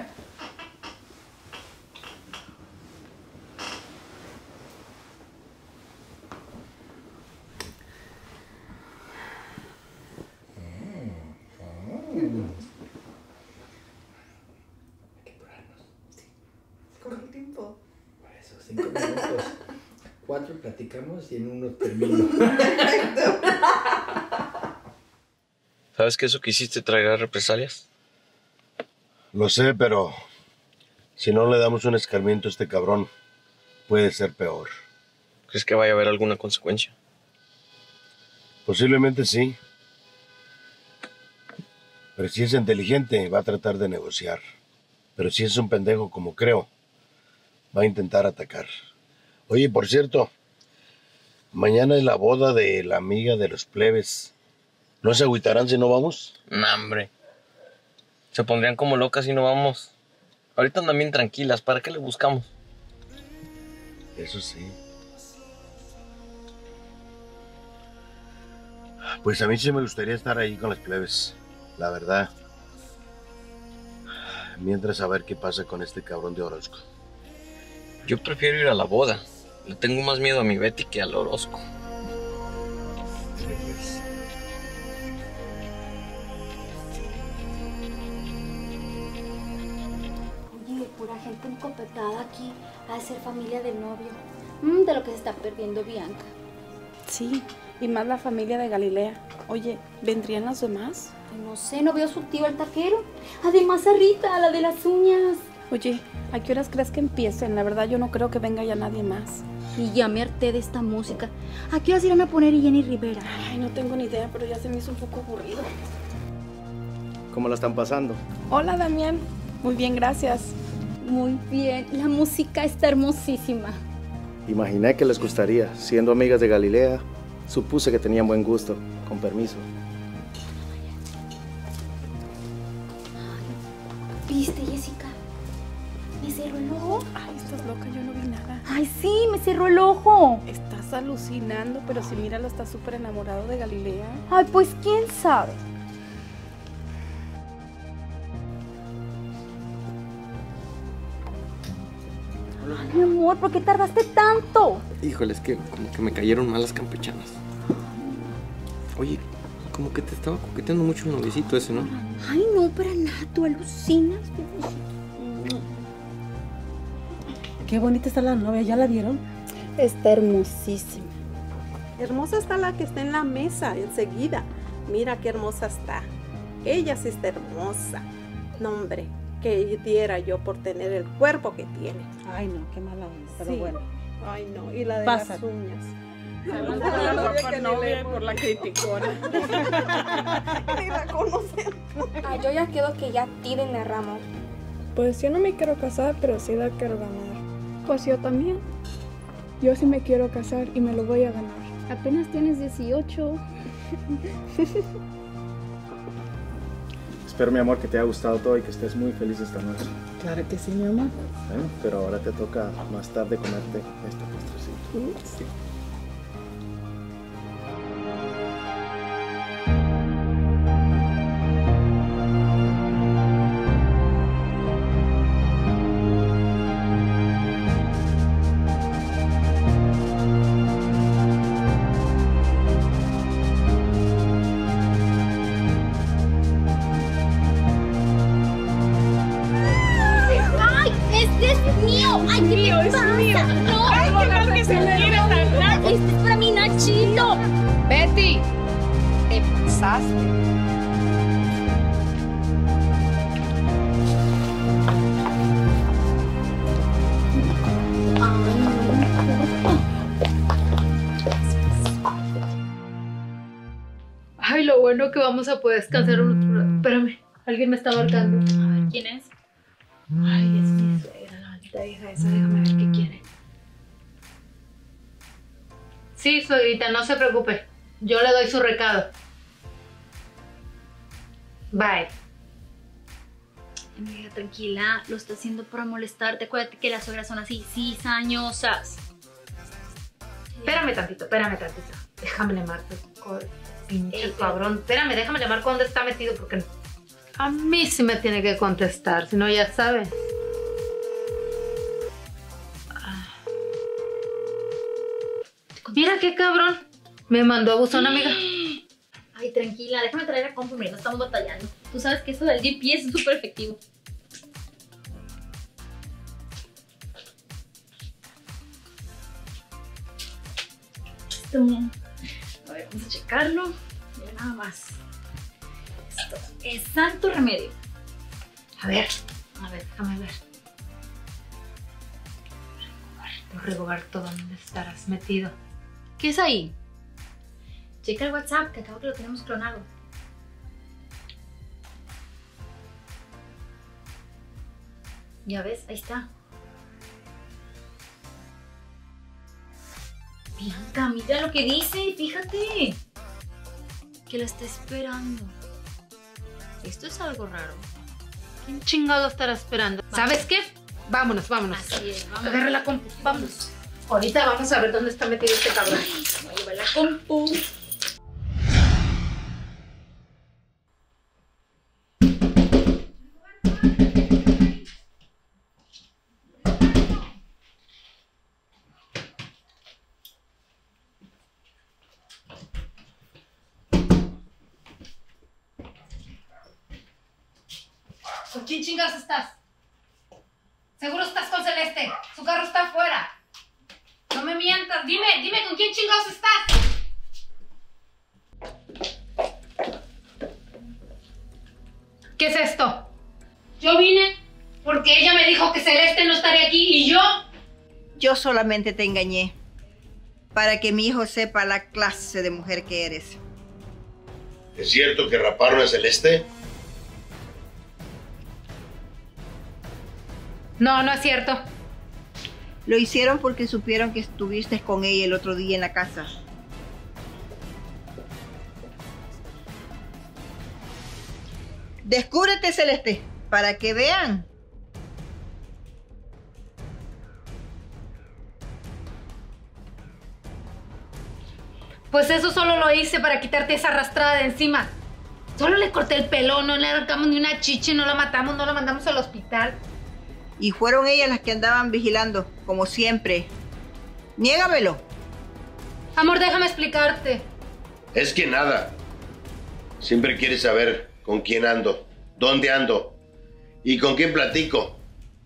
¿Con el tiempo? Por eso, cinco minutos. Cuatro platicamos y en uno termino. ¿Sabes que eso que hiciste traerá represalias? Lo sé, pero si no le damos un escarmiento a este cabrón, puede ser peor. ¿Crees que vaya a haber alguna consecuencia? Posiblemente sí. Pero si es inteligente, va a tratar de negociar. Pero si es un pendejo como creo, va a intentar atacar. Oye, por cierto, mañana es la boda de la amiga de los plebes. ¿No se agüitarán si no vamos? No, hombre. Se pondrían como locas si no vamos. Ahorita andan bien tranquilas. ¿Para qué le buscamos? Eso sí. Pues a mí sí me gustaría estar ahí con las plebes. La verdad. Mientras a ver qué pasa con este cabrón de Orozco. Yo prefiero ir a la boda. Le tengo más miedo a mi Betty que al Orozco. Oye, pura gente encopetada aquí. Ha de ser familia del novio. Mm, de lo que se está perdiendo Bianca. Sí, y más la familia de Galilea. Oye, ¿vendrían los demás? Ay, no sé, no veo a su tío el taquero. Además a Rita, la de las uñas. Oye, ¿a qué horas crees que empiecen? La verdad yo no creo que venga ya nadie más. Y ya me harté de esta música. ¿A qué horas irán a poner Jenny Rivera? Ay, no tengo ni idea, pero ya se me hizo un poco aburrido. ¿Cómo la están pasando? Hola, Damián. Muy bien, gracias. Muy bien, la música está hermosísima. Imaginé que les gustaría. Siendo amigas de Galilea, supuse que tenían buen gusto. Con permiso. ¿Viste, Jessica? ¿Me cerró el ojo? Ay, estás loca, yo no vi nada. Ay, sí, me cerró el ojo. Estás alucinando, pero si míralo, está súper enamorado de Galilea. Ay, pues quién sabe. Ay, mi amor, ¿por qué tardaste tanto? Híjole, es que como que me cayeron mal las campechanas. Oye, como que te estaba coqueteando mucho el noviecito ese, ¿no? Ay, no, para nada, tú alucinas. Qué bonita está la novia, ¿ya la vieron? Está hermosísima. Hermosa está la que está en la mesa, enseguida. Mira qué hermosa está. Ella sí está hermosa. No, hombre, que diera yo por tener el cuerpo que tiene. Ay, no, qué mala onda, pero Sí. bueno. Ay, no, y la de Pásate. las uñas. la novia que no ni lee lee por la criticona. Ni la conocen. Ay, yo ya quiero que ya tiren la rama. Pues yo no me quiero casar, pero sí la quiero ganar. Pues yo también. Yo sí me quiero casar y me lo voy a ganar. Apenas tienes dieciocho. Espero, mi amor, que te haya gustado todo y que estés muy feliz esta noche. Claro que sí, mi amor. Bueno, pero ahora te toca más tarde comerte este postrecito. Sí. ¡Ay! ¡Este es mío! ¡Ay, qué mío, te es pasa! mío. ¡No! Ay, qué mal que se quiere tan rápido. ¡Este es para mi Nachito! Betty, te pasaste. Creo que vamos a poder descansar un otro rato. Espérame, alguien me está marcando. A ver, ¿quién es? Ay, es mi suegra, la maldita vieja esa. Déjame ver qué quiere. Sí, suegrita, no se preocupe. Yo le doy su recado. Bye. Amiga, tranquila, lo está haciendo para molestarte. Acuérdate que las suegras son así, cizañosas. Espérame tantito, espérame tantito. Déjame le marco. Pinche cabrón. Espérame, déjame le marco dónde está metido porque a mí sí me tiene que contestar, si no ya sabe. Mira qué cabrón. Me mandó a buzón, amiga. Ay, tranquila, déjame traer a compu, mira, no estamos batallando. Tú sabes que eso del G P S es súper efectivo. Esto. A ver, vamos a checarlo. Mira, nada más. Esto es santo remedio. A ver, a ver, déjame ver. Rigoberto, Rigoberto, ¿dónde estarás metido? ¿Qué es ahí? Checa el WhatsApp, que acabo que lo tenemos clonado. Ya ves, ahí está. Bianca, mira lo que dice, fíjate. Que lo está esperando. Esto es algo raro. ¿Quién chingado estará esperando? ¿Sabes qué? Vámonos, vámonos. Así es, vámonos. Agarra la compu, vámonos. Ahorita vamos a ver dónde está metido este cabrón. Voy a llevar la compu. ¿Con quién chingados estás? Seguro estás con Celeste. Su carro está afuera. No me mientas. Dime, dime con quién chingados estás. ¿Qué es esto? Yo vine porque ella me dijo que Celeste no estaría aquí y yo... Yo solamente te engañé para que mi hijo sepa la clase de mujer que eres. ¿Es cierto que raparon a Celeste? No, no es cierto. Lo hicieron porque supieron que estuviste con ella el otro día en la casa. Descúbrete, Celeste, para que vean. Pues eso solo lo hice para quitarte esa arrastrada de encima. Solo le corté el pelo, no le arrancamos ni una chichi, no la matamos, no la mandamos al hospital. Y fueron ellas las que andaban vigilando, como siempre. Niégamelo. Amor, déjame explicarte. Es que nada. Siempre quieres saber con quién ando, dónde ando y con quién platico.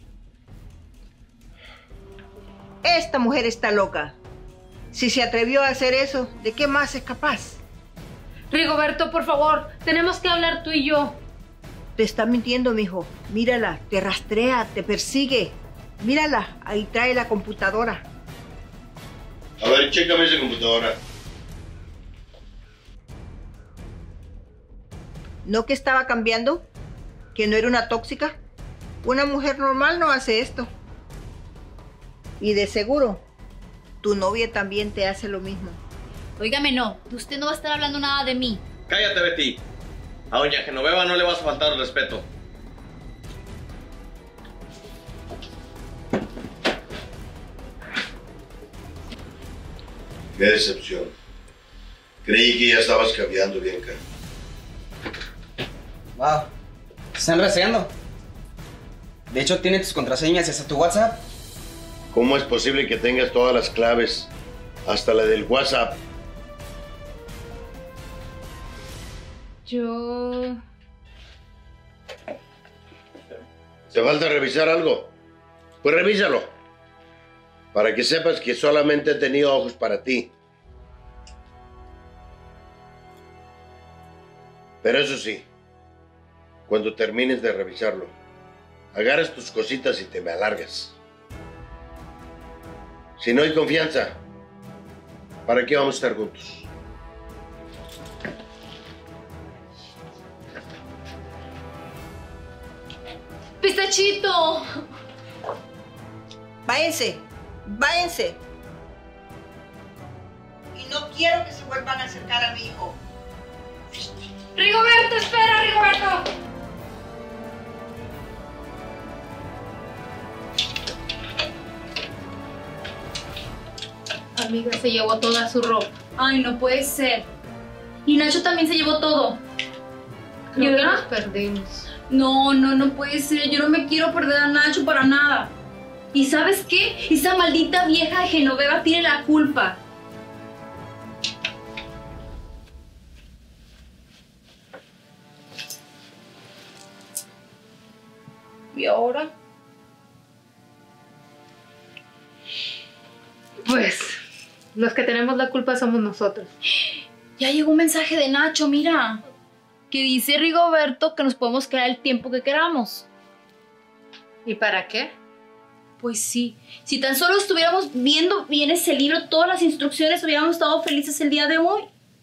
Esta mujer está loca. Si se atrevió a hacer eso, ¿de qué más es capaz? Rigoberto, por favor, tenemos que hablar tú y yo. Te está mintiendo, mijo. Mírala, te rastrea, te persigue. Mírala, ahí trae la computadora. A ver, chécame esa computadora. ¿No que estaba cambiando? ¿Que no era una tóxica? Una mujer normal no hace esto. Y de seguro, tu novia también te hace lo mismo. Óigame, no. Usted no va a estar hablando nada de mí. Cállate, Betty. A doña Genoveva no le vas a faltar el respeto. Qué decepción. Creí que ya estabas cambiando, Bianca. Wow, te están rastreando. De hecho, tiene tus contraseñas y hasta tu WhatsApp. ¿Cómo es posible que tengas todas las claves, hasta la del WhatsApp? Yo... ¿Te falta revisar algo? Pues revísalo. Para que sepas que solamente he tenido ojos para ti. Pero eso sí, cuando termines de revisarlo, agarras tus cositas y te me alargas. Si no hay confianza, ¿para qué vamos a estar juntos? ¡Pistachito! Váyanse, váyanse. Y no quiero que se vuelvan a acercar a mi hijo. ¡Rigoberto, espera, Rigoberto! Amiga, se llevó toda su ropa. Ay, no puede ser. Y Nacho también se llevó todo. Creo ¿Y que ahora? nos perdimos. No, no, no puede ser. Yo no me quiero perder a Nacho para nada. ¿Y sabes qué? Esa maldita vieja de Genoveva tiene la culpa. ¿Y ahora? Pues, los que tenemos la culpa somos nosotros. Ya llegó un mensaje de Nacho, mira. Que dice Rigoberto que nos podemos quedar el tiempo que queramos. ¿Y para qué? Pues sí. Si tan solo estuviéramos viendo bien ese libro, todas las instrucciones, hubiéramos estado felices el día de hoy.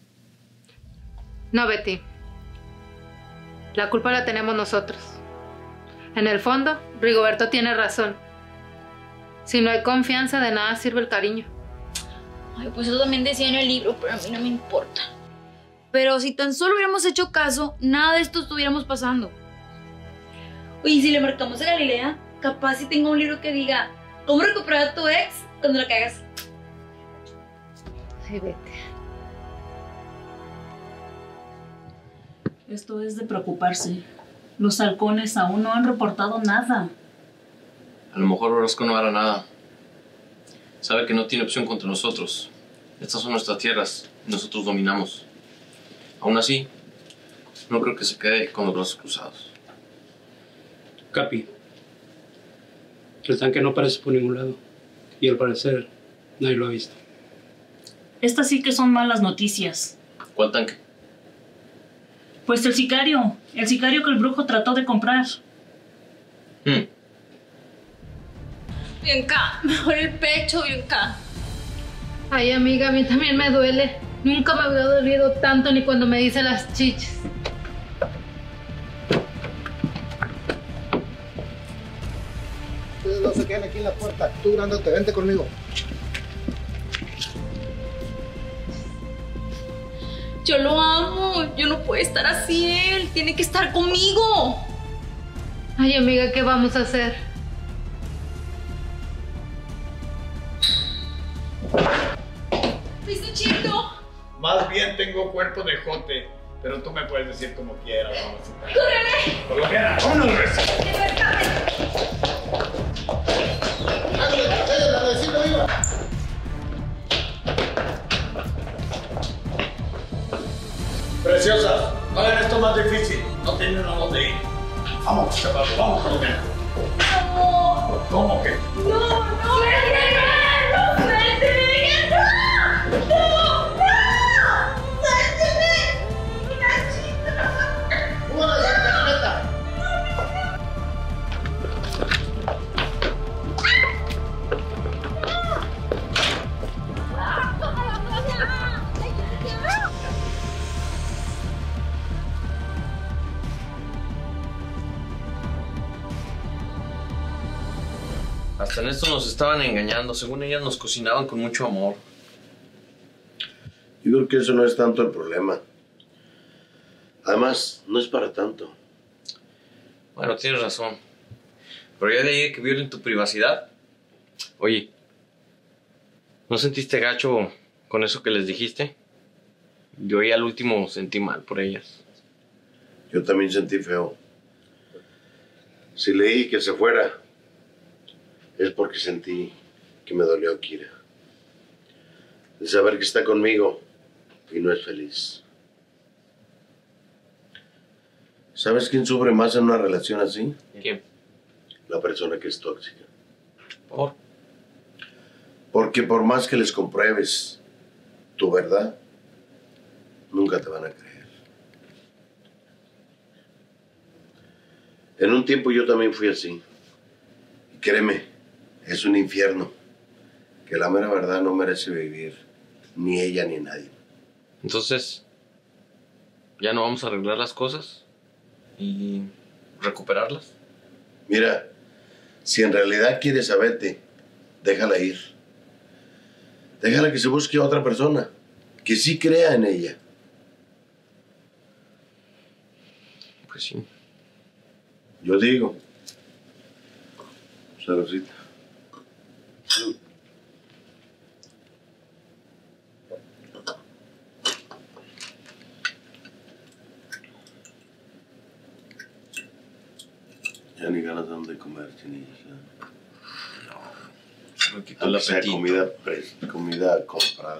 No, Betty. La culpa la tenemos nosotros. En el fondo, Rigoberto tiene razón. Si no hay confianza, de nada sirve el cariño. Ay, pues eso también decía en el libro, pero a mí no me importa. Pero si tan solo hubiéramos hecho caso, nada de esto estuviéramos pasando. Oye, si le marcamos a Galilea, capaz si tenga un libro que diga ¿cómo recuperar a tu ex cuando la cagas? Ay, vete. Esto es de preocuparse. Los halcones aún no han reportado nada. A lo mejor Orozco no hará nada. Sabe que no tiene opción contra nosotros. Estas son nuestras tierras y nosotros dominamos. Aún así, no creo que se quede con los brazos cruzados. Capi, el tanque no aparece por ningún lado. Y al parecer, nadie lo ha visto. Estas sí que son malas noticias. ¿Cuál tanque? Pues el sicario. El sicario que el brujo trató de comprar. Hmm. Bianca, mejor el pecho, Bianca. Ay, amiga, a mí también me duele. Nunca me había dolido tanto ni cuando me dice las chichis. Ustedes no se quedan aquí en la puerta. Tú, grandote, vente conmigo. Yo lo amo. Yo no puedo estar así, él. Tiene que estar conmigo. Ay, amiga, ¿qué vamos a hacer? ¡Pistachito! Más bien tengo cuerpo de jote, pero tú me puedes decir como quieras, mamacita. ¡Córrele! Colombiana, vámonos, Reza. Preciosa, no hagan esto más difícil. No tienen a dónde ir. Vamos, chaval, vamos, colombiana. No. ¿Cómo que? No, no, no, no, suélteme, no, no, no, suélteme, Nachito. ¡Súbala a la camioneta! Hasta en esto nos estaban engañando. Según ellas nos cocinaban con mucho amor. Yo creo que eso no es tanto el problema. Además, no es para tanto. Bueno, tienes razón. Pero ya leí que violen tu privacidad. Oye, ¿no sentiste gacho con eso que les dijiste? Yo ya al último sentí mal por ellas. Yo también sentí feo. Si leí que se fuera, es porque sentí que me dolió Kira. De saber que está conmigo y no es feliz. ¿Sabes quién sufre más en una relación así? ¿Quién? La persona que es tóxica. ¿Por? Porque por más que les compruebes tu verdad, nunca te van a creer. En un tiempo yo también fui así. Y créeme, es un infierno. Que la mera verdad no merece vivir. Ni ella ni nadie. Entonces, ¿ya no vamos a arreglar las cosas? ¿Y recuperarlas? Mira, si en realidad quiere saberte, déjala ir. Déjala que se busque a otra persona, que sí crea en ella. Pues sí. Yo digo. Saludcita. Salud. Ya ni ganas dan de comer, chinillos. Me quitó el apetito. Comida, pres, comida comprada.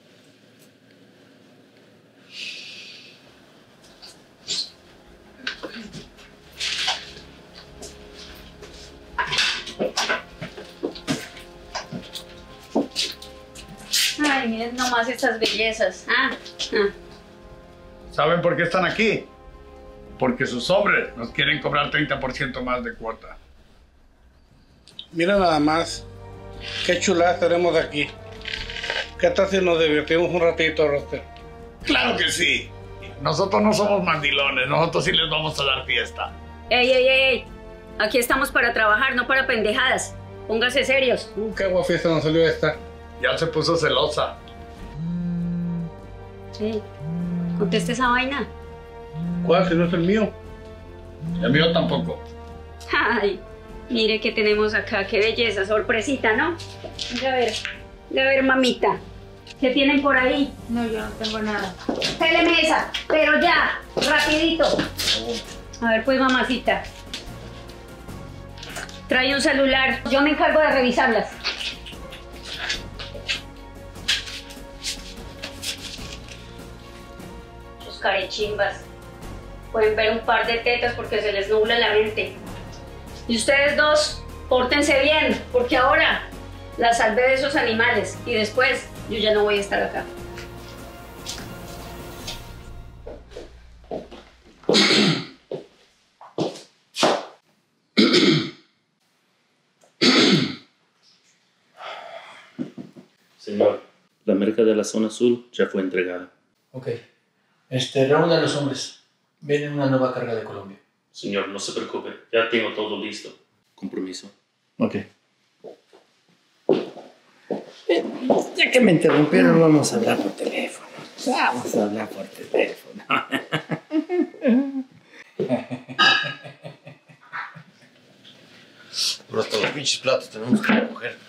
Ay, miren nomás estas bellezas. Ah, ah. ¿Saben por qué están aquí? Porque sus hombres nos quieren cobrar treinta por ciento más de cuota. Mira nada más. Qué chulada tenemos aquí. ¿Qué tal si nos divertimos un ratito, Roster? ¡Claro que sí! Nosotros no somos mandilones, nosotros sí les vamos a dar fiesta. Ey, ey, ey, ey. Aquí estamos para trabajar, no para pendejadas. Póngase serios. Uh, qué agua fiesta nos salió esta. Ya se puso celosa. Sí. Conteste esa vaina. ¿Cuál? Si no es el mío. El mío tampoco. Ay, mire qué tenemos acá, qué belleza, sorpresita, ¿no? Venga a ver, venga a ver, mamita. ¿Qué tienen por ahí? No, yo no tengo nada. Péleme esa, pero ya, rapidito. A ver, pues, mamacita. Trae un celular, yo me encargo de revisarlas. Sus carechimbas. Pueden ver un par de tetas porque se les nubla la mente. Y ustedes dos, pórtense bien, porque ahora las salvé de esos animales y después yo ya no voy a estar acá. Señor, la merca de la zona azul ya fue entregada. Ok. Este, reúna a los hombres. Viene una nueva carga de Colombia. Señor, no se preocupe, ya tengo todo listo. Compromiso. Ok. Eh, ya que me interrumpieron, vamos a hablar por teléfono. Vamos a hablar por teléfono. Pero hasta los pinches platos tenemos que recoger.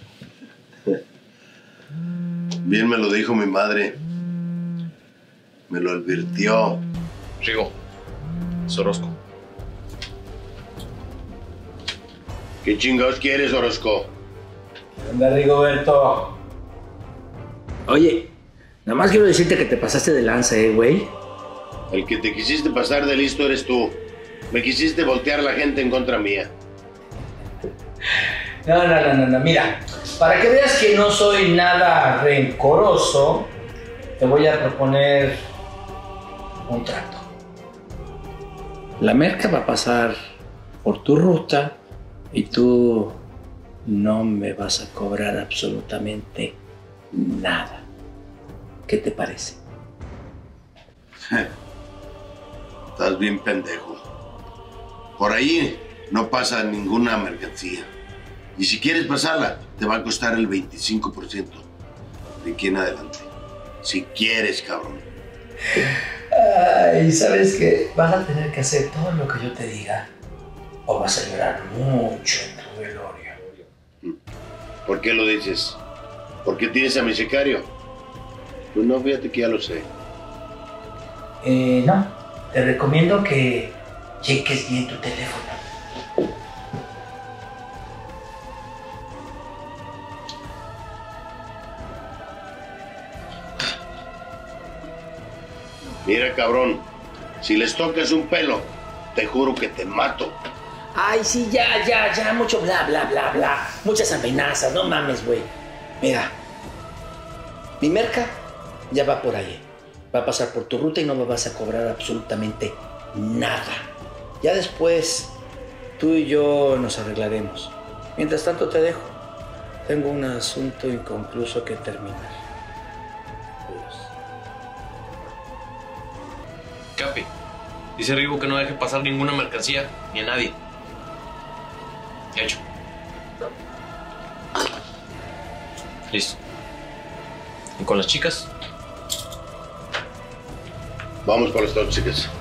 Bien me lo dijo mi madre. Me lo advirtió. Rigo, es Orozco. ¿Qué chingados quieres, Orozco? ¿Qué onda, Rigoberto? Oye, nada más quiero decirte que te pasaste de lanza, eh, güey. El que te quisiste pasar de listo eres tú. Me quisiste voltear la gente en contra mía. No, no, no, no, no. Mira, para que veas que no soy nada rencoroso, te voy a proponer un trato. La merca va a pasar por tu ruta y tú no me vas a cobrar absolutamente nada. ¿Qué te parece? Estás bien pendejo. Por ahí no pasa ninguna mercancía. Y si quieres pasarla, te va a costar el veinticinco por ciento de aquí en adelante. Si quieres, cabrón. Ay, ¿sabes qué? Vas a tener que hacer todo lo que yo te diga o vas a llorar mucho en tu velorio. ¿Por qué lo dices? ¿Por qué tienes a mi sicario? Pues no, fíjate que ya lo sé. Eh, no. Te recomiendo que cheques bien tu teléfono. Mira, cabrón, si les tocas un pelo, te juro que te mato. Ay, sí, ya, ya, ya, mucho bla, bla, bla, bla. Muchas amenazas, no mames, güey. Mira, mi merca ya va por ahí. Va a pasar por tu ruta y no me vas a cobrar absolutamente nada. Ya después, tú y yo nos arreglaremos. Mientras tanto te dejo. Tengo un asunto inconcluso que terminar. Capi, dice Rigo que no deje pasar ninguna mercancía, ni a nadie. Hecho. Listo. ¿Y con las chicas? Vamos por las tóxicas.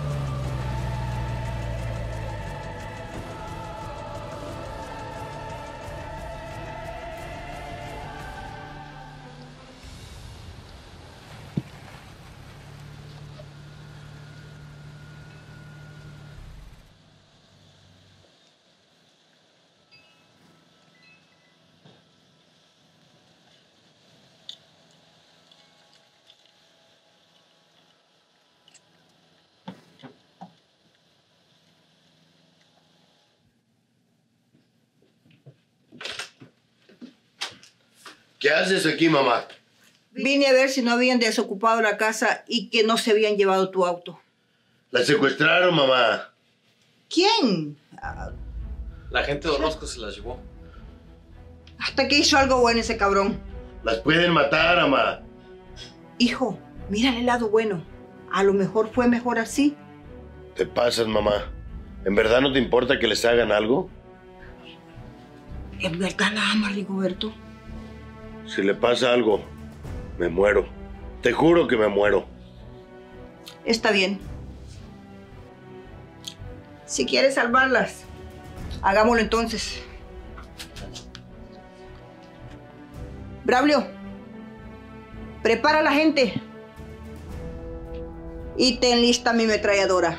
¿Qué haces aquí, mamá? Vine a ver si no habían desocupado la casa y que no se habían llevado tu auto. La secuestraron, mamá. ¿Quién? La gente de Orozco se las llevó. Hasta que hizo algo bueno ese cabrón. Las pueden matar, mamá. Hijo, mírale el lado bueno. A lo mejor fue mejor así. Te pasas, mamá. ¿En verdad no te importa que les hagan algo? ¿En verdad la amas, Rigoberto? Si le pasa algo, me muero. Te juro que me muero. Está bien. Si quieres salvarlas, hagámoslo entonces. Braulio, prepara a la gente y ten lista mi ametralladora.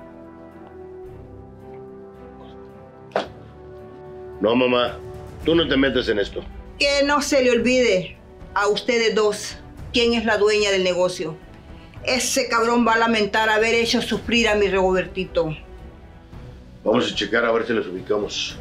No, mamá, tú no te metes en esto. Que no se le olvide a ustedes dos quién es la dueña del negocio. Ese cabrón va a lamentar haber hecho sufrir a mi Rigobertito. Vamos a checar a ver si los ubicamos.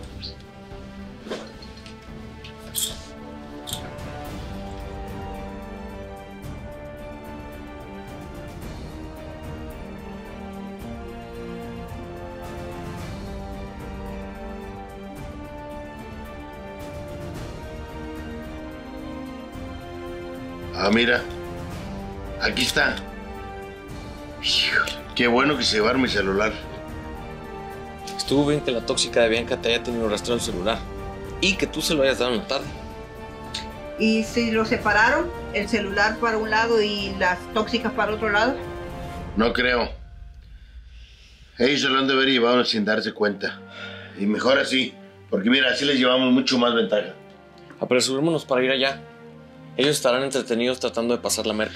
Ah, mira. Aquí está. Híjole, qué bueno que se llevaron mi celular. Estuvo bien que la tóxica de Bianca te haya tenido rastreado el celular. Y que tú se lo hayas dado en la tarde. ¿Y si lo separaron? ¿El celular para un lado y las tóxicas para otro lado? No creo. Ellos se lo han de haber llevado sin darse cuenta. Y mejor así, porque mira, así les llevamos mucho más ventaja. Apresurémonos para ir allá. Ellos estarán entretenidos tratando de pasar la merca.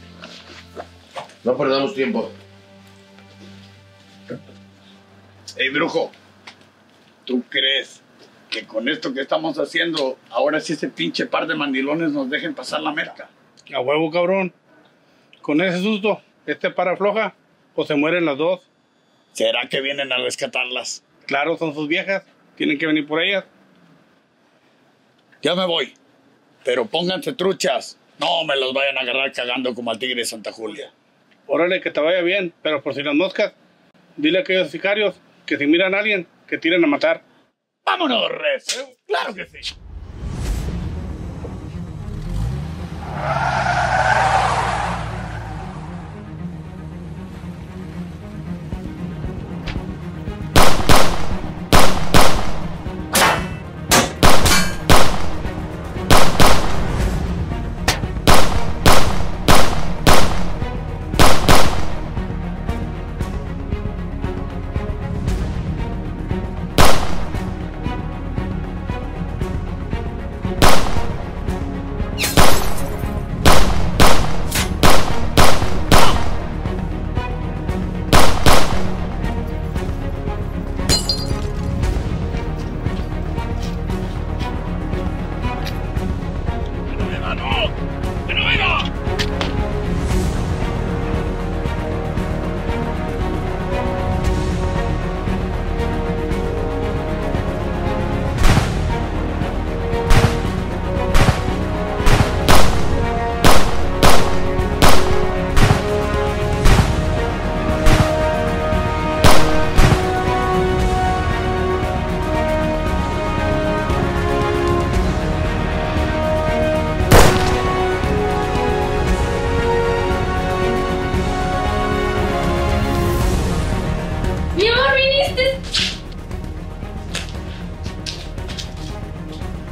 No perdamos tiempo. Hey, brujo, ¿tú crees que con esto que estamos haciendo, ahora sí ese pinche par de mandilones nos dejen pasar la merca? A huevo, cabrón. Con ese susto, este par afloja o se mueren las dos. ¿Será que vienen a rescatarlas? Claro, son sus viejas. Tienen que venir por ellas. Ya me voy. Pero pónganse truchas. No me los vayan a agarrar cagando como al tigre de Santa Julia. Órale, que te vaya bien, pero por si las moscas, dile a aquellos sicarios que si miran a alguien, que tiren a matar. ¡Vámonos, Res! ¡Claro que sí!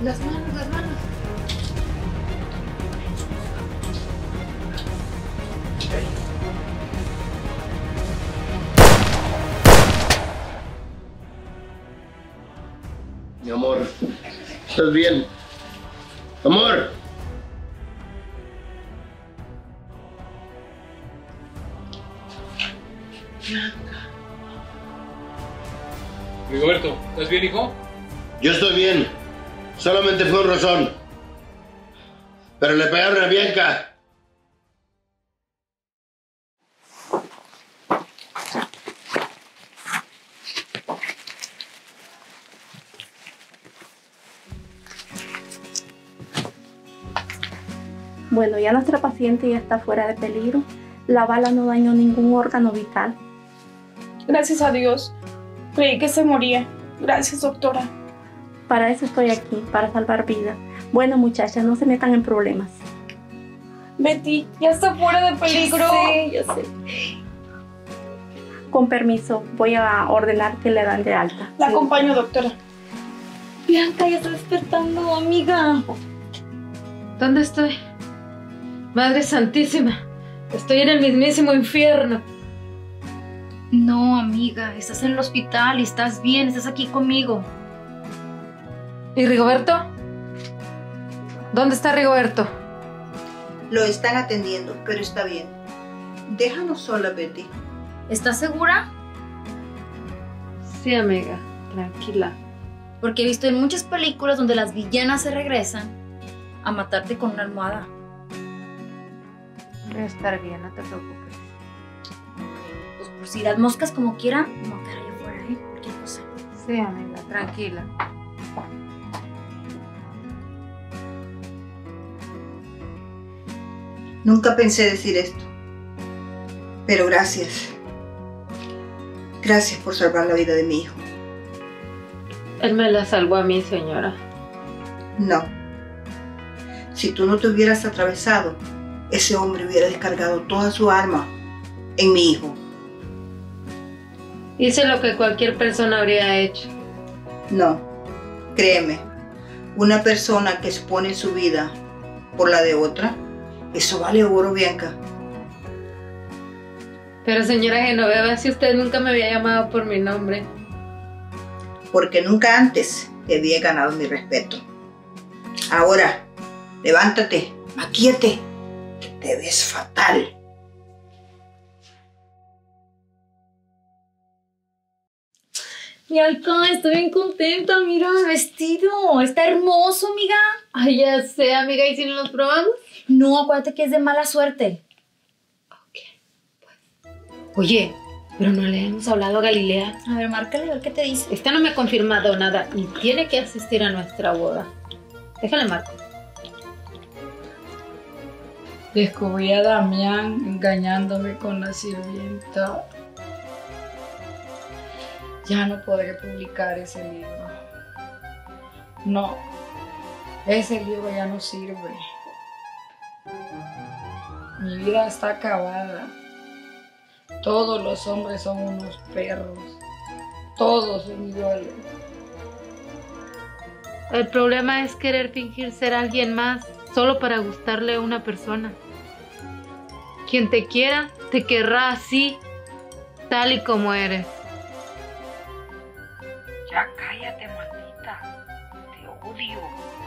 Las manos, las manos. Mi amor, ¿estás bien? Amor. Rigoberto, ¿estás bien, hijo? Yo estoy bien. Solamente fue un rozón. Pero le pegaron a Bianca. Bueno, ya nuestra paciente ya está fuera de peligro. La bala no dañó ningún órgano vital. Gracias a Dios. Creí que se moría. Gracias, doctora. Para eso estoy aquí, para salvar vidas. Bueno, muchachas, no se metan en problemas. Betty, ya está fuera de peligro. Sí, yo sé. Con permiso, voy a ordenar que le dan de alta. La acompaño, doctora. Bianca, ya está despertando, amiga. ¿Dónde estoy? Madre Santísima, estoy en el mismísimo infierno. No, amiga, estás en el hospital y estás bien, estás aquí conmigo. ¿Y Rigoberto? ¿Dónde está Rigoberto? Lo están atendiendo, pero está bien. Déjanos sola, Betty. ¿Estás segura? Sí, amiga, tranquila. Porque he visto en muchas películas donde las villanas se regresan a matarte con una almohada. Voy a estar bien, no te preocupes. Pues por si las moscas como quieran, no quedar ahí afuera, ¿eh? Cualquier cosa. Sí, amiga, tranquila. Nunca pensé decir esto. Pero gracias. Gracias por salvar la vida de mi hijo. Él me la salvó a mí, señora. No. Si tú no te hubieras atravesado, ese hombre hubiera descargado toda su alma en mi hijo. Hice lo que cualquier persona habría hecho. No. Créeme. Una persona que expone su vida por la de otra, eso vale oro, Bianca. Pero señora Genoveva, si usted nunca me había llamado por mi nombre. Porque nunca antes te había ganado mi respeto. Ahora, levántate, maquíate. Te ves fatal. Bianca, estoy bien contenta. Mira el vestido. Está hermoso, amiga. Ay, ya sé, amiga. ¿Y si no los probamos? No, acuérdate que es de mala suerte. Ok, pues. Oye, pero no le hemos hablado a Galilea. A ver, márcale, a ver qué te dice. Esta no me ha confirmado nada y tiene que asistir a nuestra boda. Déjale marco. Descubrí a Damián engañándome con la sirvienta. Ya no podré publicar ese libro. No, ese libro ya no sirve. Mi vida está acabada. Todos los hombres son unos perros. Todos son iguales. El problema es querer fingir ser alguien más solo para gustarle a una persona. Quien te quiera, te querrá así, tal y como eres. Ya cállate, maldita. Te odio.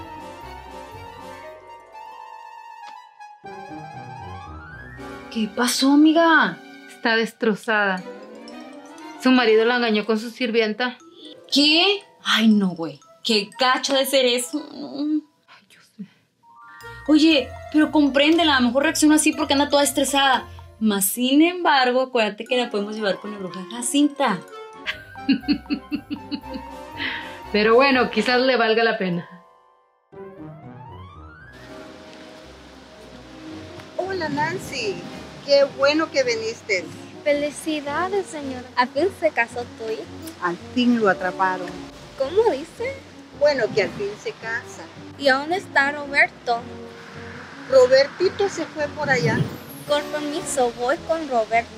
¿Qué pasó, amiga? Está destrozada. Su marido la engañó con su sirvienta. ¿Qué? Ay, no, güey. Qué gacho de ser eso. No. Ay, yo sé. Oye, pero compréndela. A lo mejor reacciona así porque anda toda estresada. Mas, sin embargo, acuérdate que la podemos llevar con la bruja Jacinta. Pero bueno, quizás le valga la pena. Hola, Nancy. Qué bueno que viniste. Felicidades, señora. ¿A fin se casó tu hijo? Al fin lo atraparon. ¿Cómo dice? Bueno, que al fin se casa. ¿Y a dónde está Roberto? Robertito se fue por allá. Con permiso, voy con Roberto.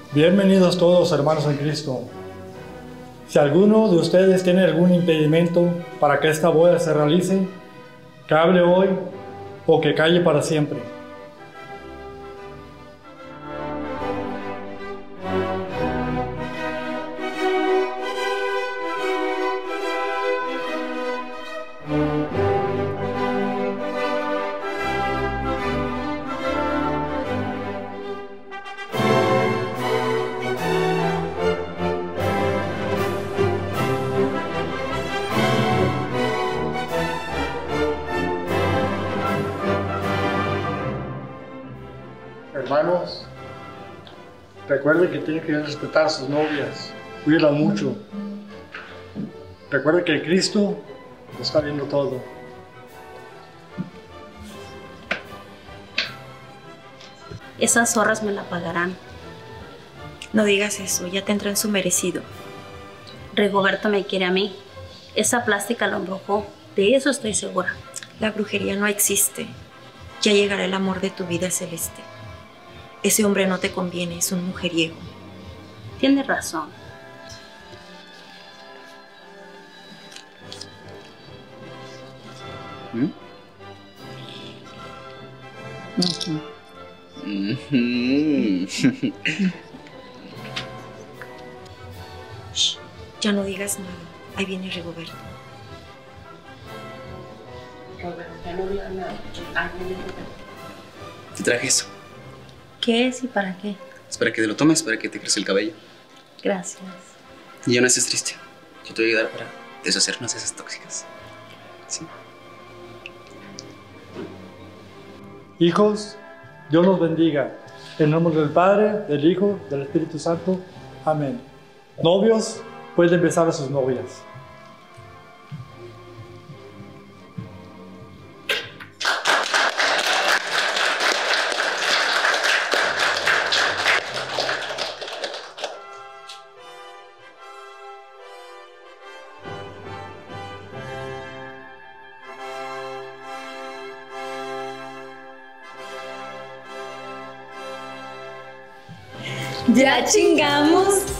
Bienvenidos todos, hermanos en Cristo. Si alguno de ustedes tiene algún impedimento para que esta boda se realice, que hable hoy o que calle para siempre. Hermanos, recuerden que tienen que respetar a sus novias, cuídenlas mucho. Recuerden que Cristo lo está viendo todo. Esas zorras me la pagarán. No digas eso, ya tendrán su merecido. Rigoberto me quiere a mí. Esa plástica lo embrujó, de eso estoy segura. La brujería no existe. Ya llegará el amor de tu vida, Celeste. Ese hombre no te conviene, es un mujeriego. Tienes razón. ¿Mm? Uh-huh. Shh, ya no digas nada. Ahí viene Rigoberto. Te traje eso. ¿Qué es y para qué? Es para que te lo tomes, para que te crezca el cabello. Gracias. Y ya no estés triste. Yo te voy a ayudar para deshacernos de esas tóxicas. ¿Sí? Hijos, Dios los bendiga. En nombre del Padre, del Hijo, del Espíritu Santo. Amén. Novios, pueden besar a sus novias. Ya chingamos.